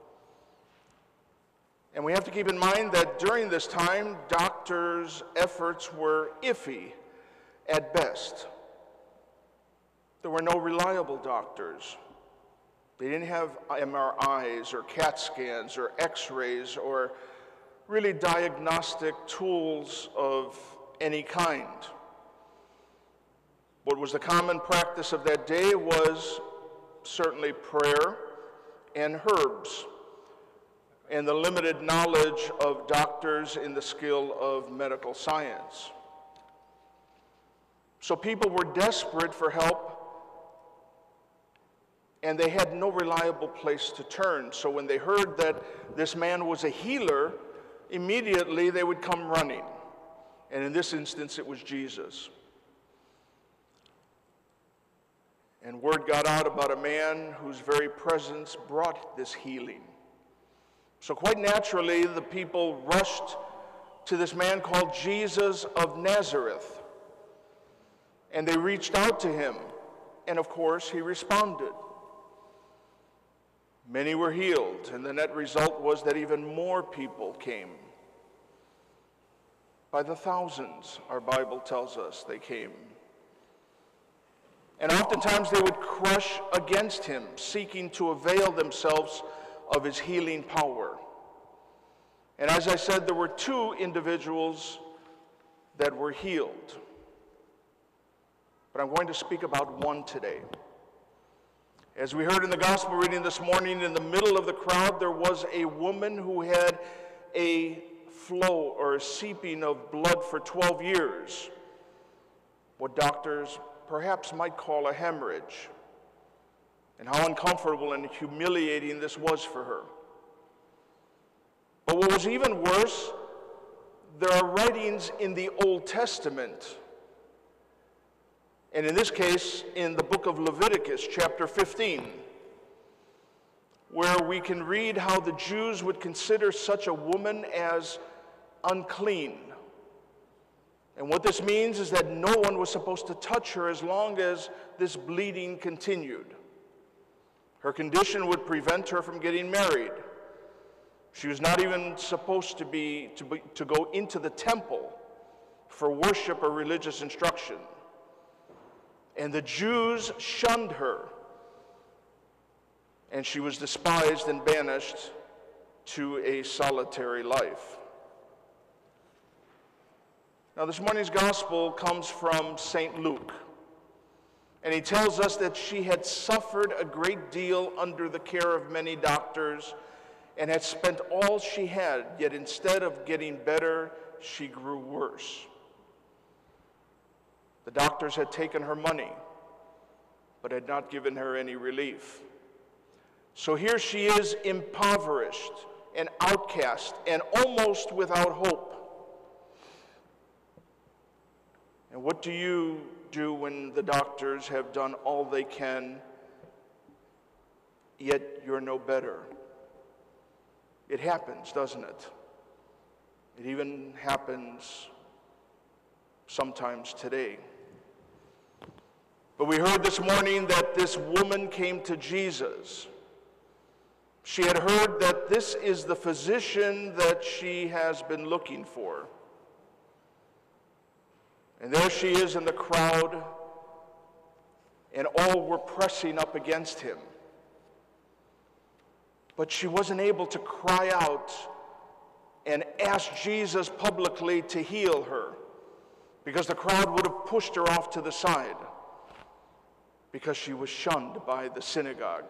And we have to keep in mind that during this time, doctors' efforts were iffy at best. There were no reliable doctors. They didn't have M R Is or CAT scans or X-rays or really diagnostic tools of any kind. What was the common practice of that day was certainly prayer and herbs, and the limited knowledge of doctors in the skill of medical science. So people were desperate for help, and they had no reliable place to turn. So when they heard that this man was a healer, immediately they would come running. And in this instance, it was Jesus. And word got out about a man whose very presence brought this healing. So quite naturally, the people rushed to this man called Jesus of Nazareth. And they reached out to him. And of course, he responded. Many were healed, and the net result was that even more people came. By the thousands, our Bible tells us, they came. And oftentimes they would crush against him, seeking to avail themselves of his healing power. And as I said, there were two individuals that were healed. But I'm going to speak about one today. As we heard in the gospel reading this morning, in the middle of the crowd, there was a woman who had a flow or a seeping of blood for twelve years. What doctors perhaps might call a hemorrhage. And how uncomfortable and humiliating this was for her. But what was even worse, there are writings in the Old Testament, and in this case, in the book of Leviticus, chapter fifteen, where we can read how the Jews would consider such a woman as unclean. And what this means is that no one was supposed to touch her as long as this bleeding continued. Her condition would prevent her from getting married. She was not even supposed to be, to be, to go into the temple for worship or religious instruction. And the Jews shunned her, and she was despised and banished to a solitary life. Now, this morning's gospel comes from Saint Luke, and he tells us that she had suffered a great deal under the care of many doctors and had spent all she had, yet instead of getting better, she grew worse. The doctors had taken her money, but had not given her any relief. So here she is, impoverished and outcast and almost without hope. And what do you do when the doctors have done all they can, yet you're no better? It happens, doesn't it? It even happens sometimes today. But we heard this morning that this woman came to Jesus. She had heard that this is the physician that she has been looking for. And there she is in the crowd, and all were pressing up against him. But she wasn't able to cry out and ask Jesus publicly to heal her, because the crowd would have pushed her off to the side, because she was shunned by the synagogue.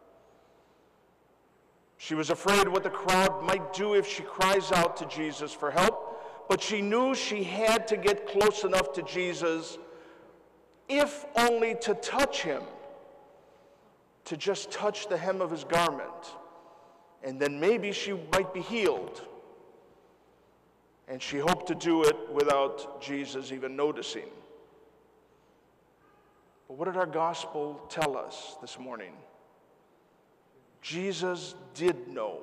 She was afraid what the crowd might do if she cries out to Jesus for help, but she knew she had to get close enough to Jesus, if only to touch him, to just touch the hem of his garment, and then maybe she might be healed. And she hoped to do it without Jesus even noticing. But what did our gospel tell us this morning? Jesus did know.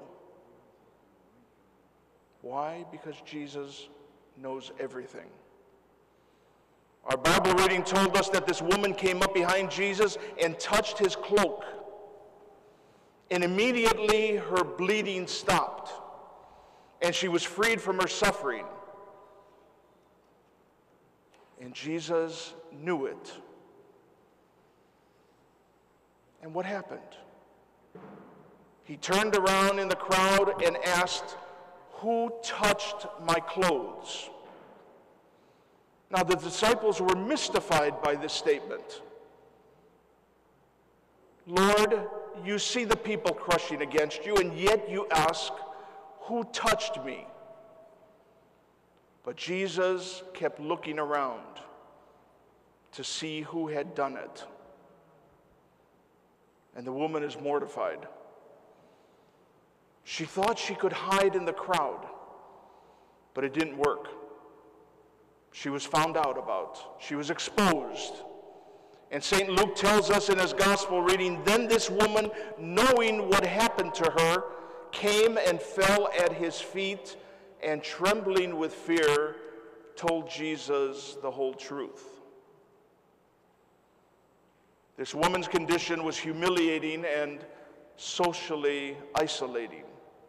Why? Because Jesus knows everything. Our Bible reading told us that this woman came up behind Jesus and touched his cloak. And immediately her bleeding stopped, and she was freed from her suffering. And Jesus knew it. And what happened? He turned around in the crowd and asked, "Who touched my clothes?" Now, the disciples were mystified by this statement. Lord, you see the people crushing against you, and yet you ask, "Who touched me?" But Jesus kept looking around to see who had done it. And the woman is mortified. She thought she could hide in the crowd, but it didn't work. She was found out about. She was exposed. And Saint Luke tells us in his gospel reading, then this woman, knowing what happened to her, came and fell at his feet, and trembling with fear, told Jesus the whole truth. This woman's condition was humiliating and socially isolating.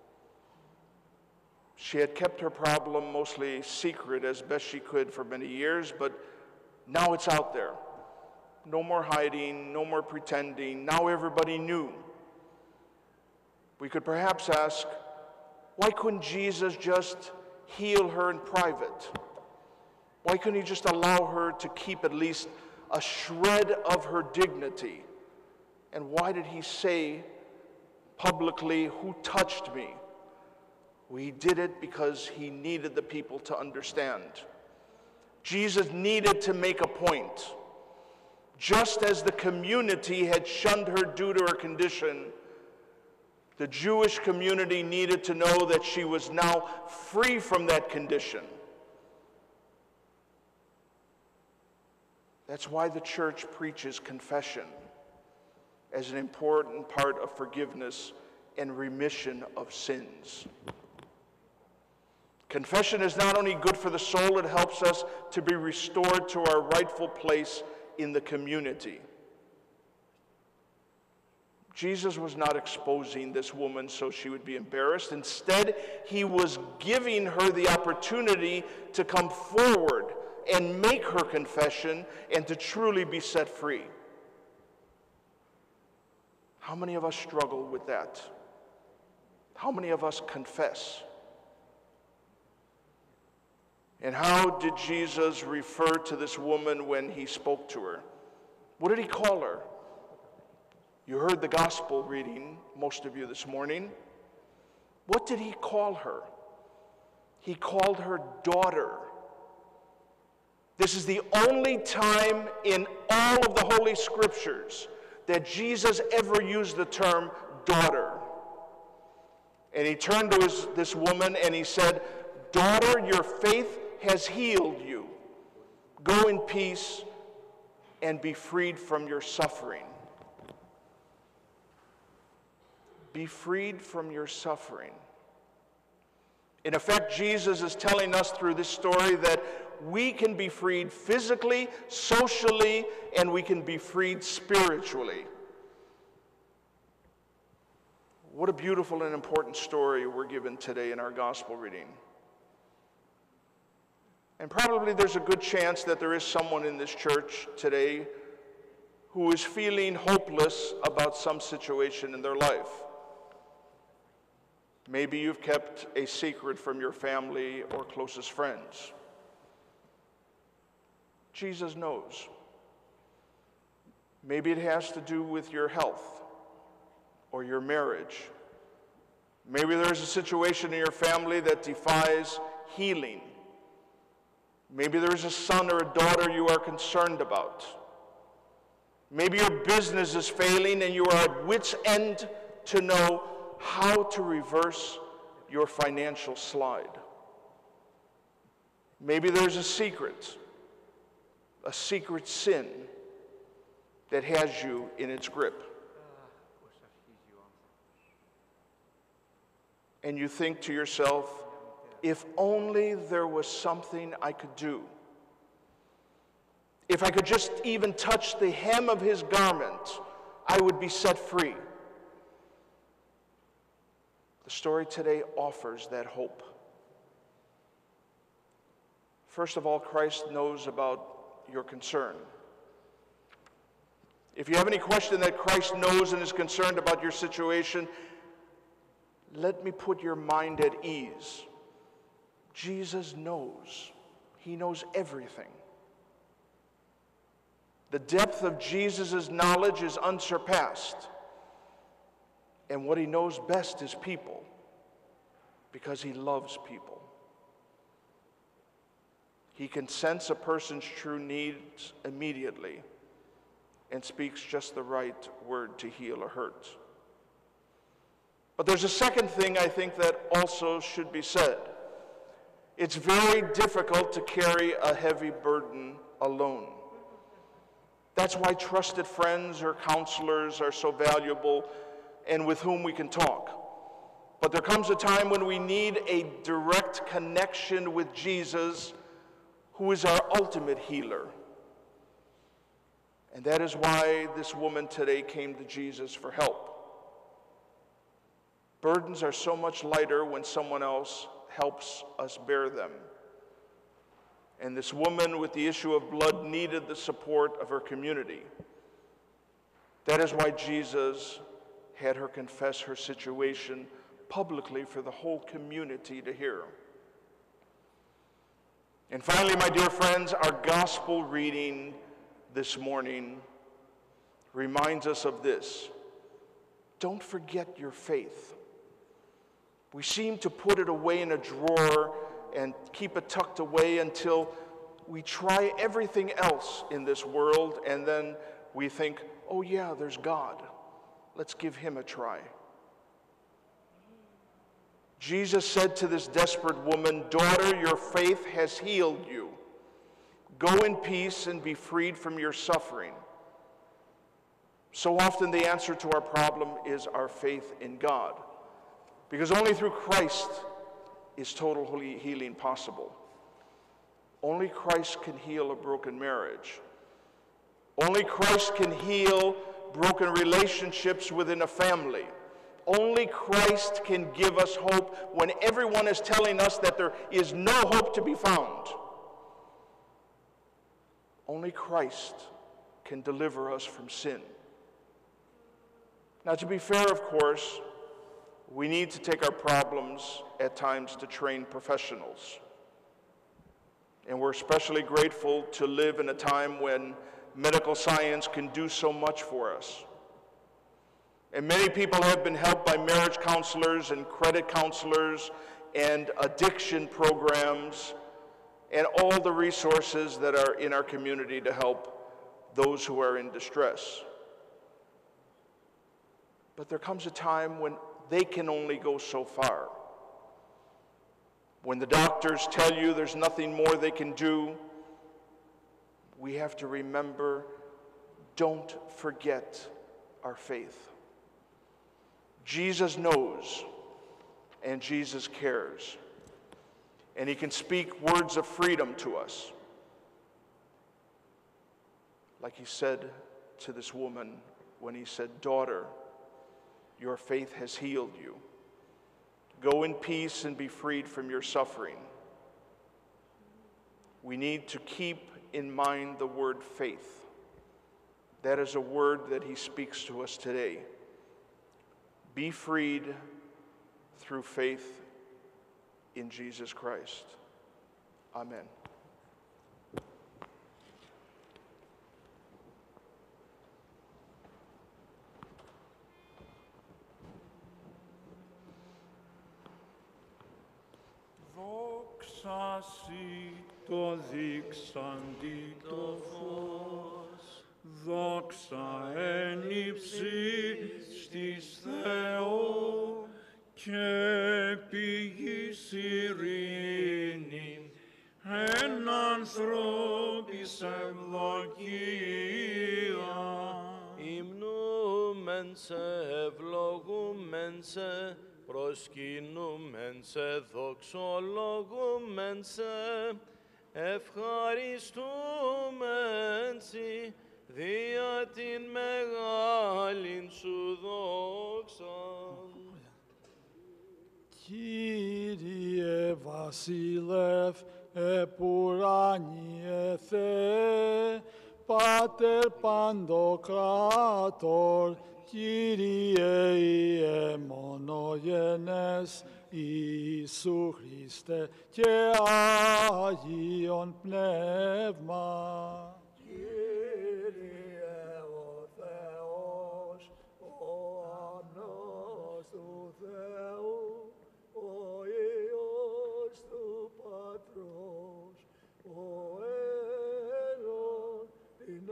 She had kept her problem mostly secret as best she could for many years, but now it's out there. No more hiding, no more pretending. Now everybody knew. We could perhaps ask, why couldn't Jesus just heal her in private? Why couldn't he just allow her to keep at least a shred of her dignity? And why did he say publicly, "Who touched me?" Well, he did it because he needed the people to understand. Jesus needed to make a point. Just as the community had shunned her due to her condition, the Jewish community needed to know that she was now free from that condition. That's why the church preaches confession as an important part of forgiveness and remission of sins. Confession is not only good for the soul, it helps us to be restored to our rightful place in the community. Jesus was not exposing this woman so she would be embarrassed. Instead, he was giving her the opportunity to come forward and make her confession and to truly be set free. How many of us struggle with that? how many of us confess? And how did Jesus refer to this woman when he spoke to her? What did he call her? You heard the gospel reading, most of you this morning. What did he call her? He called her daughter. This is the only time in all of the Holy Scriptures that Jesus ever used the term daughter. And he turned to his, this woman and he said, "Daughter, your faith has healed you. Go in peace and be freed from your suffering." Be freed from your suffering. In effect, Jesus is telling us through this story that we can be freed physically, socially, and we can be freed spiritually. What a beautiful and important story we're given today in our gospel reading. And probably there's a good chance that there is someone in this church today who is feeling hopeless about some situation in their life. Maybe you've kept a secret from your family or closest friends. Jesus knows. Maybe it has to do with your health or your marriage. Maybe there's a situation in your family that defies healing. Maybe there's a son or a daughter you are concerned about. Maybe your business is failing and you are at wit's end to know how to reverse your financial slide. Maybe there's a secret, a secret sin that has you in its grip. And you think to yourself, if only there was something I could do. If I could just even touch the hem of his garment, I would be set free. The story today offers that hope. First of all, Christ knows about your concern. If you have any question that Christ knows and is concerned about your situation, let me put your mind at ease. Jesus knows. He knows everything. The depth of Jesus' knowledge is unsurpassed. And what he knows best is people, because he loves people. He can sense a person's true needs immediately and speaks just the right word to heal a hurt. But there's a second thing I think that also should be said. It's very difficult to carry a heavy burden alone. That's why trusted friends or counselors are so valuable and with whom we can talk. But there comes a time when we need a direct connection with Jesus, who is our ultimate healer. And that is why this woman today came to Jesus for help. Burdens are so much lighter when someone else helps us bear them. And this woman with the issue of blood needed the support of her community. That is why Jesus had her confess her situation publicly for the whole community to hear. And finally, my dear friends, our gospel reading this morning reminds us of this. Don't forget your faith. We seem to put it away in a drawer and keep it tucked away until we try everything else in this world, and then we think, oh yeah, there's God. Let's give him a try. Jesus said to this desperate woman, "Daughter, your faith has healed you. Go in peace and be freed from your suffering." So often the answer to our problem is our faith in God, because only through Christ is total healing possible. Only Christ can heal a broken marriage. Only Christ can heal broken relationships within a family. Only Christ can give us hope when everyone is telling us that there is no hope to be found. Only Christ can deliver us from sin. Now, to be fair, of course, We need to take our problems at times to train professionals. And we're especially grateful to live in a time when medical science can do so much for us. And many people have been helped by marriage counselors and credit counselors and addiction programs and all the resources that are in our community to help those who are in distress. But there comes a time when they can only go so far. When the doctors tell you there's nothing more they can do, we have to remember, don't forget our faith. Jesus knows, and Jesus cares. And he can speak words of freedom to us. Like he said to this woman when he said, "Daughter, your faith has healed you. Go in peace and be freed from your suffering." We need to keep in mind the word faith. That is a word that he speaks to us today. Be freed through faith in Jesus Christ. Amen. Δόξα σοι το δείξαντι το φως, δόξα εν υψίστης της Θεού και πηγής ειρήνη, εν ανθρώπης ευλογία. Υμνούμεν σε, ευλογούμεν σε, προσκυνούμεν σε, δοξολογούμεν σε, ευχαριστούμεν σοι, δια την μεγάλην σου δόξαν. Kyrie Vasilev, επουράνιε Θεέ, Πάτερ Παντοκράτορ, Kyrie Ιε μονογενές, Ιησού Χριστέ και Άγιον Πνεύμα. Κύριε ο Θεός, ο Ανός του Θεού, ο Υιός του Πατρός, ο Αίρον την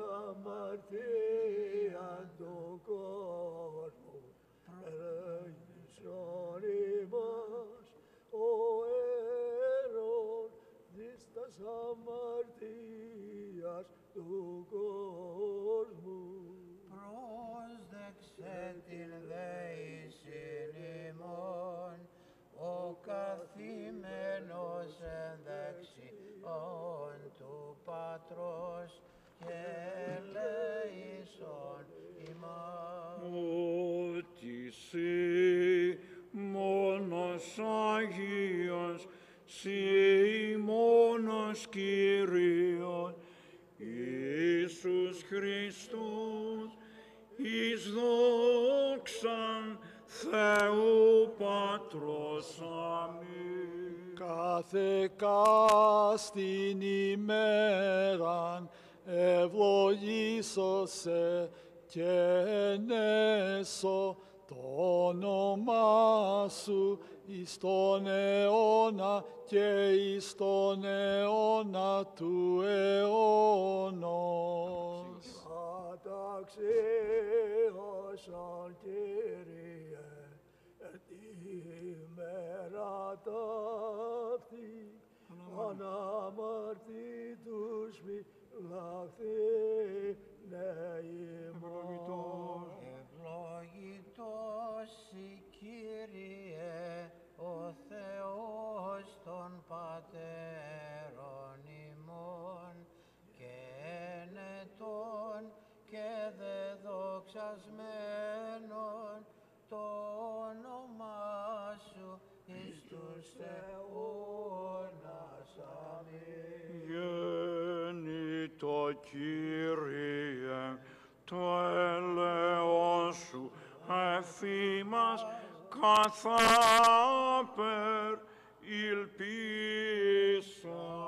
αμαρτία του κόσμου, ελέγησον ημάς, ο Αίρον δις τας αμαρτίας του κόσμου. Πρόσδεξε την δεήσιν ημών, ο καθημένος εν δεξιόν του Πατρός και ελέησον ημάς. Ότι σοι μόνος Άγιος, σοι μόνος Κύριος, Ιησούς Χριστός, εις δόξαν Θεού Πατρός. Αμήν. Κάθε κάστην ημέραν ευλογήσωσε και ενέσω το όνομά σου εις τον αιώνα και εις τον αιώνα του αιώνος. Καταξίωσον Κύριε, τη μέρα ταύτη, αναμαρτήτους μη λαχθήνε ημών. Ευλογητός σοι Κύριε, ο Θεός των πατέρων ημών, και ενετών και δεδοξασμένων το όνομά σου εις τους αιώνας. Αμήν. Γέννητο Κύριε, το έλεος σου εφήμας καθάπερ ηλπίσας.